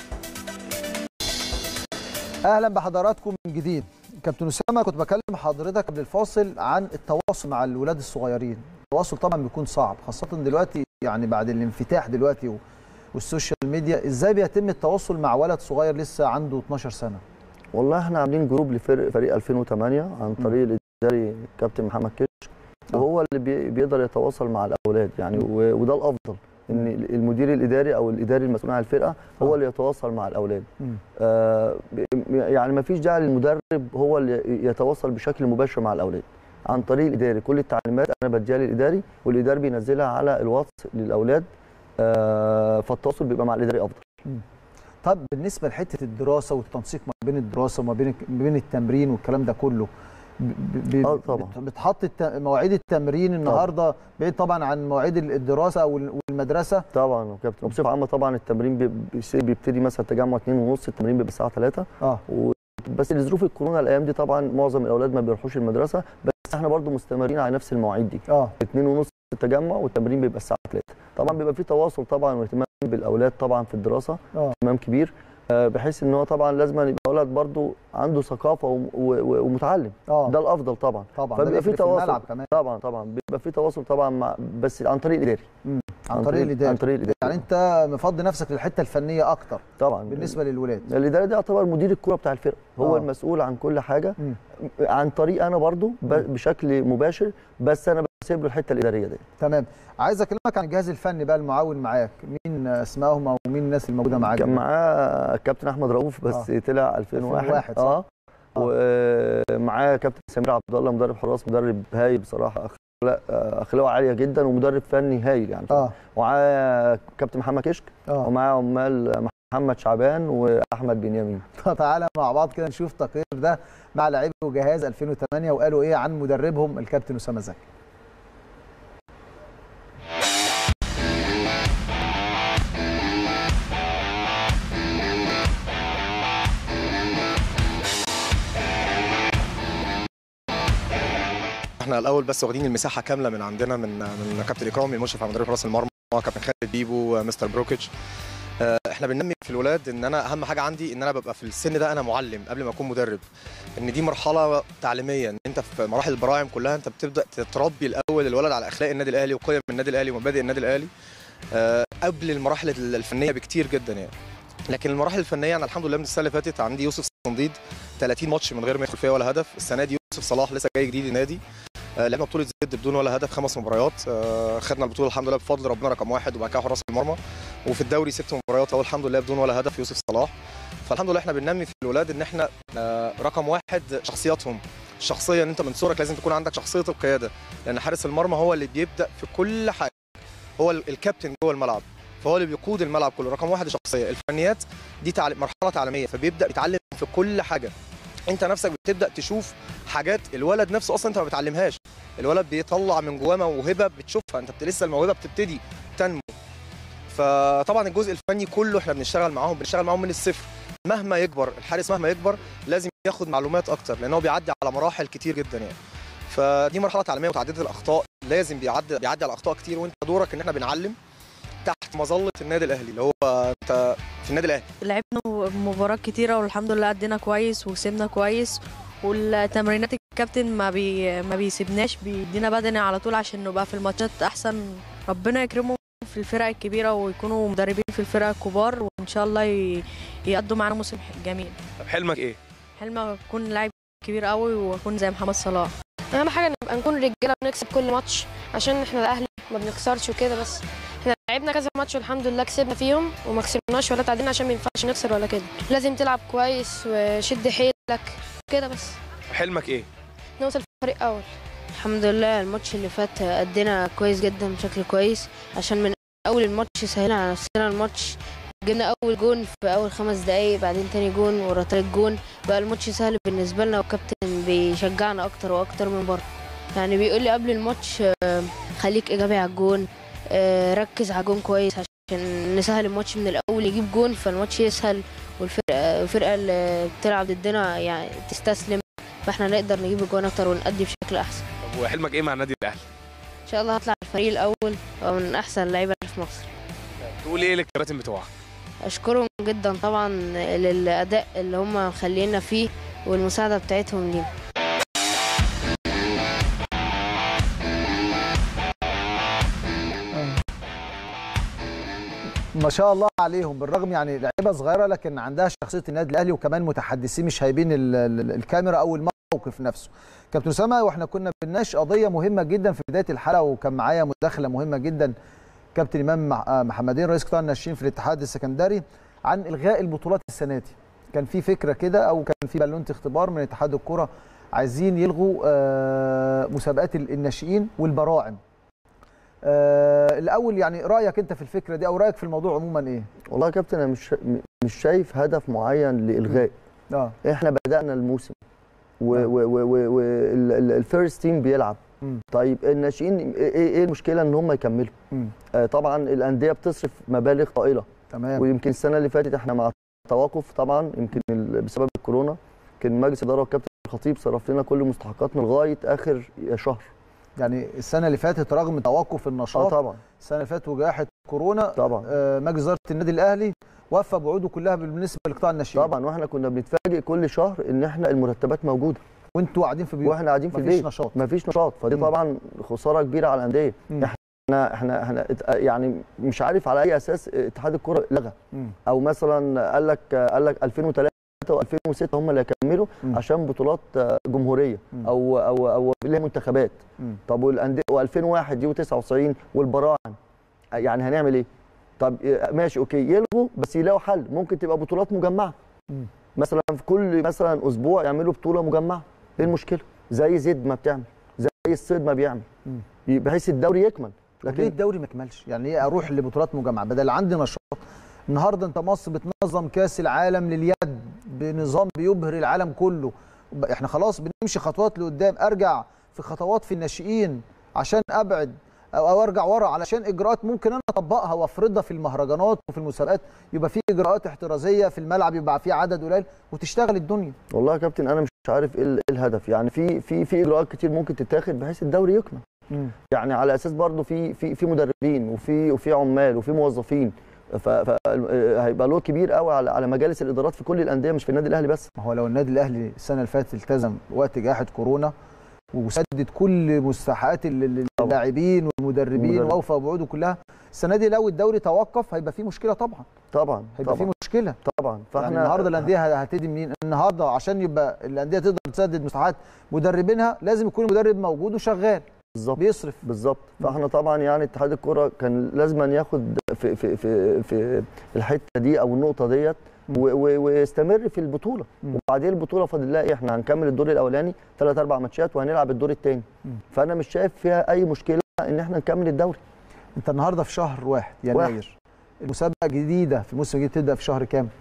اهلا بحضراتكم من جديد. كابتن اسامه، كنت بكلم حضرتك قبل الفاصل عن التواصل مع الولاد الصغيرين. التواصل طبعا بيكون صعب، خاصه دلوقتي يعني بعد الانفتاح دلوقتي والسوشيال ميديا. ازاي بيتم التواصل مع ولد صغير لسه عنده اتناشر سنه؟ والله احنا عاملين جروب لفريق فريق ألفين وثمانية عن طريق الاداري كابتن محمد كشك، وهو اللي بيقدر يتواصل مع الاولاد يعني، وده الافضل ان المدير الاداري او الاداري المسؤول عن الفرقه هو اللي يتواصل مع الاولاد. آه يعني ما فيش داعي للمدرب هو اللي يتواصل بشكل مباشر مع الاولاد عن طريق الاداري. كل التعليمات انا بديها للاداري والاداري بينزلها على الواتس للاولاد. آه فالتواصل بيبقى مع الاداري افضل. م. طب بالنسبه لحته الدراسه والتنسيق ما بين الدراسه وما بين ما بين التمرين والكلام ده كله، اه طبعا بتحط مواعيد التمرين النهارده بعيد طبعا عن مواعيد الدراسه او والمدرسه؟ طبعا يا كابتن. وبصفه عامه طبعا التمرين بيبتدي مثلا تجمع اتنين ونص، التمرين بيبقى الساعه تلاتة. اه بس لظروف الكورونا الايام دي طبعا معظم الاولاد ما بيروحوش المدرسه، بس احنا برضو مستمرين على نفس المواعيد دي. اه اتنين ونص التجمع والتمرين بيبقى الساعه تلاتة. طبعا بيبقى في تواصل طبعا واهتمام بالاولاد طبعا في الدراسه. اه اهتمام كبير، بحيث ان هو طبعا لازم يبقى ولد برضو عنده ثقافه ومتعلم. اه ده الافضل طبعا. طبعا فبيبقى في تواصل كمان. طبعا طبعا بيبقى في تواصل طبعا مع بس عن طريق الاداري. امم عن طريق الاداري. عن طريق الاداري. يعني انت مفضي نفسك للحته الفنيه اكتر طبعا بالنسبه للولاد. الاداري ده يعتبر مدير الكوره بتاع الفرقه، هو آه. المسؤول عن كل حاجه. مم. عن طريق انا برضو بشكل مباشر، بس انا بسيب له الحته الاداريه دي. تمام. عايز اكلمك عن الجهاز الفني بقى المعاون معاك، مين اسمائهم او مين الناس الموجوده معاك؟ كان معاه الكابتن احمد رؤوف بس آه. طلع ألفين وواحد. اه ومعاه كابتن سمير عبد الله مدرب حراس، مدرب هايل بصراحه، اخلاق اخلاقه عاليه جدا ومدرب فني هايل يعني. اه ومعاه كابتن محمد كشك. اه ومعاه عمال محمد شعبان واحمد بنيامين. تعالى مع بعض كده نشوف تقرير ده مع لاعبي وجهاز ألفين وثمانية وقالوا ايه عن مدربهم الكابتن اسامه زكي. احنا الاول بس واخدين المساحه كامله من عندنا من من كابتن اكرامي المشرف على مدرب حراس المرمى، كابتن خالد بيبو، مستر بروكيتش. احنا بننمي في الولاد ان انا اهم حاجه عندي ان انا ببقى في السن ده انا معلم قبل ما اكون مدرب، ان دي مرحله تعليميه، ان انت في مراحل البراعم كلها انت بتبدا تربي الاول الولد على اخلاق النادي الاهلي وقيم النادي الاهلي ومبادئ النادي الاهلي قبل المراحل الفنيه بكتير جدا يعني. لكن المراحل الفنيه انا الحمد لله من السنه اللي فاتت عندي يوسف صنديد ثلاثين ماتش من غير ما يدخل فيها ولا هدف. السنه دي يوسف صلاح لسه جاي جديد النادي، لعبنا بطوله زد بدون ولا هدف خمس مباريات، خدنا البطوله الحمد لله بفضل ربنا رقم واحد، وبعد كده حراس المرمى، وفي الدوري ست مباريات اهو الحمد لله بدون ولا هدف يوسف صلاح. فالحمد لله احنا بننمي في الولاد ان احنا رقم واحد شخصياتهم الشخصيه ان انت من صغرك لازم تكون عندك شخصيه القياده، لان حارس المرمى هو اللي بيبدا في كل حاجه، هو الكابتن جوه الملعب، فهو اللي بيقود الملعب كله. رقم واحد الشخصيه، الفنيات دي تعليم مرحله تعليميه، فبيبدا يتعلم في كل حاجه. انت نفسك بتبدا تشوف حاجات الولد نفسه اصلا انت ما بتعلمهاش، الولد بيطلع من جواه موهبه بتشوفها، انت لسه الموهبه بتبتدي تنمو. فطبعا الجزء الفني كله احنا بنشتغل معاهم بنشتغل معاهم من الصفر. مهما يكبر الحارس مهما يكبر لازم ياخد معلومات اكتر، لان هو بيعدي على مراحل كتير جدا يعني. فدي مرحله تعليميه وتعديد الاخطاء، لازم بيعدي بيعدي على اخطاء كتير، وانت دورك ان احنا بنعلم تحت مظله النادي الاهلي اللي هو انت في النادي الاهلي. لعبنا مباريات كتيره والحمد لله ادينا كويس وكسبنا كويس، والتمرينات الكابتن ما بي ما بيسيبناش، بيدينا بدني على طول عشان نبقى في الماتشات احسن. ربنا يكرمهم في الفرق الكبيره ويكونوا مدربين في الفرق الكبار، وان شاء الله يقضوا معانا موسم جميل. طب حلمك ايه؟ حلمي اكون لاعب كبير قوي واكون زي محمد صلاح. اهم حاجه نبقى نكون رجاله بنكسب كل ماتش، عشان احنا الاهلي ما بنخسرش وكده. بس احنا لعبنا كذا ماتش والحمد لله كسبنا فيهم وما كسبناش ولا تعادلنا، عشان ما ينفعش نخسر ولا كده. لازم تلعب كويس وشد حيلك كده بس. حلمك ايه؟ نوصل فريق اول. الحمد لله الماتش اللي فات ادينا كويس جدا بشكل كويس، عشان من اول الماتش سهلنا على نفسنا الماتش. جبنا اول جون في اول خمس دقايق، بعدين تاني جون ورا تالت جون، بقى الماتش سهل بالنسبه لنا، والكابتن بيشجعنا اكتر واكتر من بره. يعني بيقول لي قبل الماتش خليك ايجابي على الجون، ركز على الجون كويس عشان نسهل الماتش من الاول، يجيب جون فالماتش يسهل، والفرقه الفرقه اللي بتلعب ضدنا يعني تستسلم، فاحنا نقدر نجيب الجون اكتر ونأدي بشكل احسن. طب وحلمك ايه مع النادي الاهلي؟ ان شاء الله هطلع الفريق الاول ومن احسن اللعيبه في مصر. تقول ايه للكباتن بتوعك؟ اشكرهم جدا طبعا للاداء اللي هم مخلينا فيه والمساعده بتاعتهم لينا. ما شاء الله عليهم، بالرغم يعني لعيبه صغيره لكن عندها شخصيه النادي الاهلي، وكمان متحدثين مش هايبين الكاميرا او الموقف نفسه. كابتن اسامه، واحنا كنا بنناقش قضيه مهمه جدا في بدايه الحلقه، وكان معايا مداخله مهمه جدا كابتن امام محمدين رئيس قطاع الناشئين في الاتحاد السكندري عن الغاء البطولات السنه دي. كان في فكره كده او كان في بالونه اختبار من اتحاد الكره، عايزين يلغوا مسابقات الناشئين والبراعم. آه الاول يعني رايك انت في الفكره دي او رايك في الموضوع عموما ايه؟ والله يا كابتن انا مش مش شايف هدف معين لالغاء. اه احنا بدانا الموسم والفيرست تيم بيلعب. م. طيب الناشئين ايه ايه المشكله ان هم يكملوا؟ آه طبعا الانديه بتصرف مبالغ طائله. تمام. ويمكن السنه اللي فاتت احنا مع توقف طبعا يمكن بسبب الكورونا، كان مجلس الاداره والكابتن الخطيب صرف لنا كل مستحقاتنا لغايه اخر شهر. يعني السنه اللي فاتت رغم توقف النشاط اه طبعا السنه اللي فاتت وجائحه كورونا طبعا آه مجلس اداره النادي الاهلي وفى بوعوده كلها بالنسبه لقطاع الناشئين. طبعا واحنا كنا بنتفاجئ كل شهر ان احنا المرتبات موجوده وانتوا قاعدين في بيوت واحنا قاعدين في البيت، مفيش نشاط مفيش نشاط، فدي م. طبعا خساره كبيره على الانديه. احنا احنا احنا يعني مش عارف على اي اساس اتحاد الكره لغى، او مثلا قال لك قال لك ألفين وثلاثة وألفين وستة هم اللي هيكملوا عشان بطولات جمهوريه م. او او او اللي هي منتخبات. م. طب والانديه و2001 دي وتسعة وتسعين والبراعم يعني هنعمل ايه؟ طب ماشي اوكي يلغوا بس يلاقوا حل، ممكن تبقى بطولات مجمعه. م. مثلا في كل مثلا اسبوع يعملوا بطوله مجمعه، ايه المشكله؟ زي زد ما بتعمل، زي الصيد ما بيعمل، بحيث الدوري يكمل. لكن ليه الدوري ما يكملش؟ يعني ايه اروح لبطولات مجمعه بدل عندي نشاط؟ النهارده انت مصر بتنظم كاس العالم لليد بنظام بيبهر العالم كله، احنا خلاص بنمشي خطوات لقدام، ارجع في خطوات في الناشئين عشان ابعد او ارجع ورا علشان اجراءات ممكن انا اطبقها وافرضها في المهرجانات وفي المسابقات، يبقى في اجراءات احترازيه في الملعب، يبقى في عدد قليل وتشتغل الدنيا. والله يا كابتن انا مش عارف ايه الهدف، يعني في في في اجراءات كتير ممكن تتاخد بحيث الدوري يكمل. م. يعني على اساس برضو في في في مدربين وفي وفي عمال وفي موظفين، فهيبقى له كبير قوي على على مجالس الادارات في كل الانديه مش في النادي الاهلي بس. ما هو لو النادي الاهلي السنه اللي فاتت التزم وقت جائحه كورونا وسدد كل مستحقات اللاعبين والمدربين واوفى بوعوده كلها، السنه دي لو الدوري توقف هيبقى في مشكله طبعا. طبعا هيبقى في مشكله طبعا. فاحنا يعني النهارده الانديه هتدي منين؟ النهارده عشان يبقى الانديه تقدر تسدد مستحقات مدربينها لازم يكون المدرب موجود وشغال بالظبط بيصرف بالظبط. فاحنا طبعا يعني اتحاد الكره كان لازم ياخد في في في في الحته دي او النقطه ديت واستمر في البطوله. وبعدين البطوله فاضل لها ايه؟ احنا هنكمل الدور الاولاني ثلاث اربع ماتشات وهنلعب الدور الثاني. فانا مش شايف فيها اي مشكله ان احنا نكمل الدوري. انت النهارده في شهر واحد يناير، المسابقه جديده في موسم جديد تبدا في شهر كام؟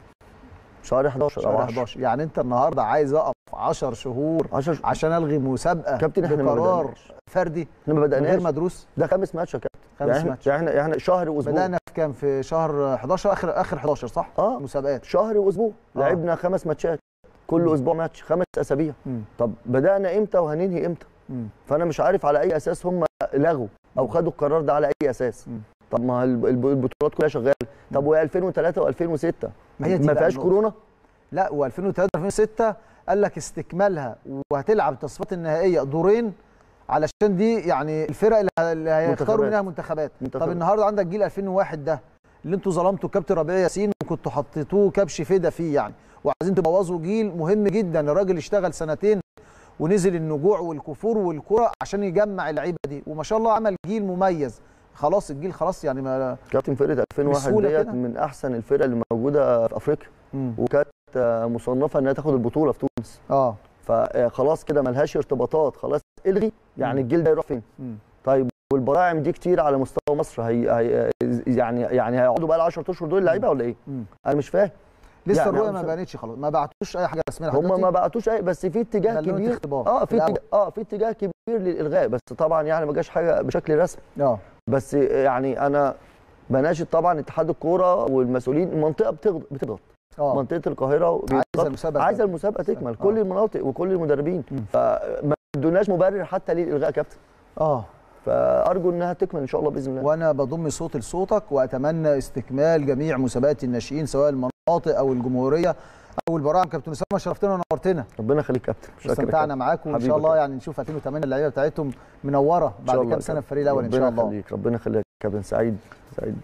شهر حداشر شهر حداشر. يعني انت النهارده عايز اقف عشر شهور عشر عشان الغي مسابقه كابتن؟ احنا بقرار فردي احنا ما بدأناش غير مدروس. ده خامس ماتش يا كابتن. خامس يعني ماتش يعني احنا شهر واسبوع. بدانا في كام؟ في شهر حداشر، اخر اخر حداشر صح؟ اه مسابقات شهر واسبوع. آه. لعبنا خمس ماتشات كل مم. اسبوع ماتش، خمس اسابيع. مم. طب بدانا امتى وهننهي امتى؟ مم. فانا مش عارف على اي اساس هم لغوا او خدوا القرار ده على اي اساس. مم. طب ما البطولات كلها شغاله. طب و ألفين وثلاثة وألفين وستة ما, ما فيهاش كورونا؟ لا و2003 ألفين وستة قال لك استكمالها وهتلعب التصفيات النهائيه دورين علشان دي يعني الفرق اللي هيختاروا منها منتخبات. منتخبات. طب النهارده عندك جيل ألفين وواحد ده اللي انتوا ظلمتوا كابتن ربيع ياسين وكنتوا حطيتوه كبش فدا فيه يعني، وعايزين تبوظوا جيل مهم جدا. الراجل اشتغل سنتين ونزل النجوع والكفور والكره عشان يجمع اللعيبه دي، وما شاء الله عمل جيل مميز. خلاص الجيل خلاص يعني ما كابتن فرقه ألفين وواحد ديت من احسن الفرق اللي موجوده في افريقيا، وكانت مصنفه انها تاخد البطوله في تونس. اه فخلاص كده ملهاش ارتباطات، خلاص الغي. يعني الجيل ده يروح فين؟ مم. طيب والبراعم دي كتير على مستوى مصر هي, هي يعني يعني هيقعدوا بقى ال عشرة اشهر دول اللعيبه ولا ايه؟ مم. انا مش فاهم. لسه يعني الرؤيه ما بانتش خلاص، ما بعتوش اي حاجه رسميه لحد هم ما بعتوش اي، بس في اتجاه كبير. اه في اتجاه اه في اتجاه كبير للالغاء، بس طبعا يعني ما جاش حاجه بشكل رسمي. اه بس يعني انا بناشد طبعا اتحاد الكوره والمسؤولين. المنطقه بتضغط بتضغط اه منطقه القاهره عايزه المسابقه عايزه المسابقه تكمل. آه. كل المناطق وكل المدربين، فما ادوناش مبرر حتى للالغاء كابتن. اه فارجو انها تكمل ان شاء الله باذن الله. وانا بضم صوتي لصوتك واتمنى استكمال جميع مسابقات الناشئين سواء المناطق او الجمهوريه او البراعم. كابتن اسامه شرفتنا ونورتنا. ربنا يخليك كابتن، استمتعنا معاك وان شاء الله يعني نشوف ألفين وثمانية اللعيبه بتاعتهم منوره بعد كام سنه في الفريق الاول ان شاء الله. ربنا يخليك ربنا يخليك كابتن. سعيد سعيد.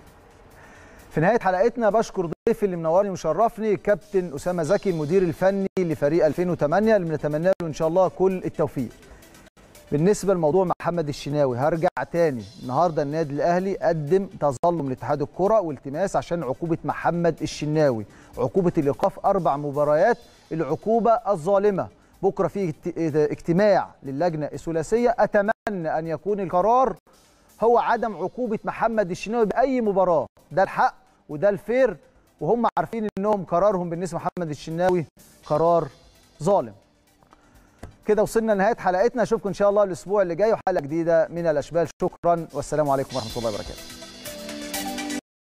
في نهايه حلقتنا بشكر ضيفي اللي منورني ومشرفني كابتن اسامه زكي المدير الفني لفريق ألفين وثمانية اللي بنتمنى له ان شاء الله كل التوفيق. بالنسبه لموضوع محمد الشناوي هرجع تاني، النهارده النادي الاهلي قدم تظلم لاتحاد الكره والتماس عشان عقوبه محمد الشناوي، عقوبه الايقاف اربع مباريات، العقوبه الظالمه. بكره في اجتماع للجنه الثلاثيه، اتمنى ان يكون القرار هو عدم عقوبه محمد الشناوي باي مباراه، ده الحق وده الفير، وهم عارفين انهم قرارهم بالنسبه لمحمد الشناوي قرار ظالم. كده وصلنا لنهايه حلقتنا، اشوفكم ان شاء الله الاسبوع اللي جاي وحلقه جديده من الاشبال. شكرا والسلام عليكم ورحمه الله وبركاته.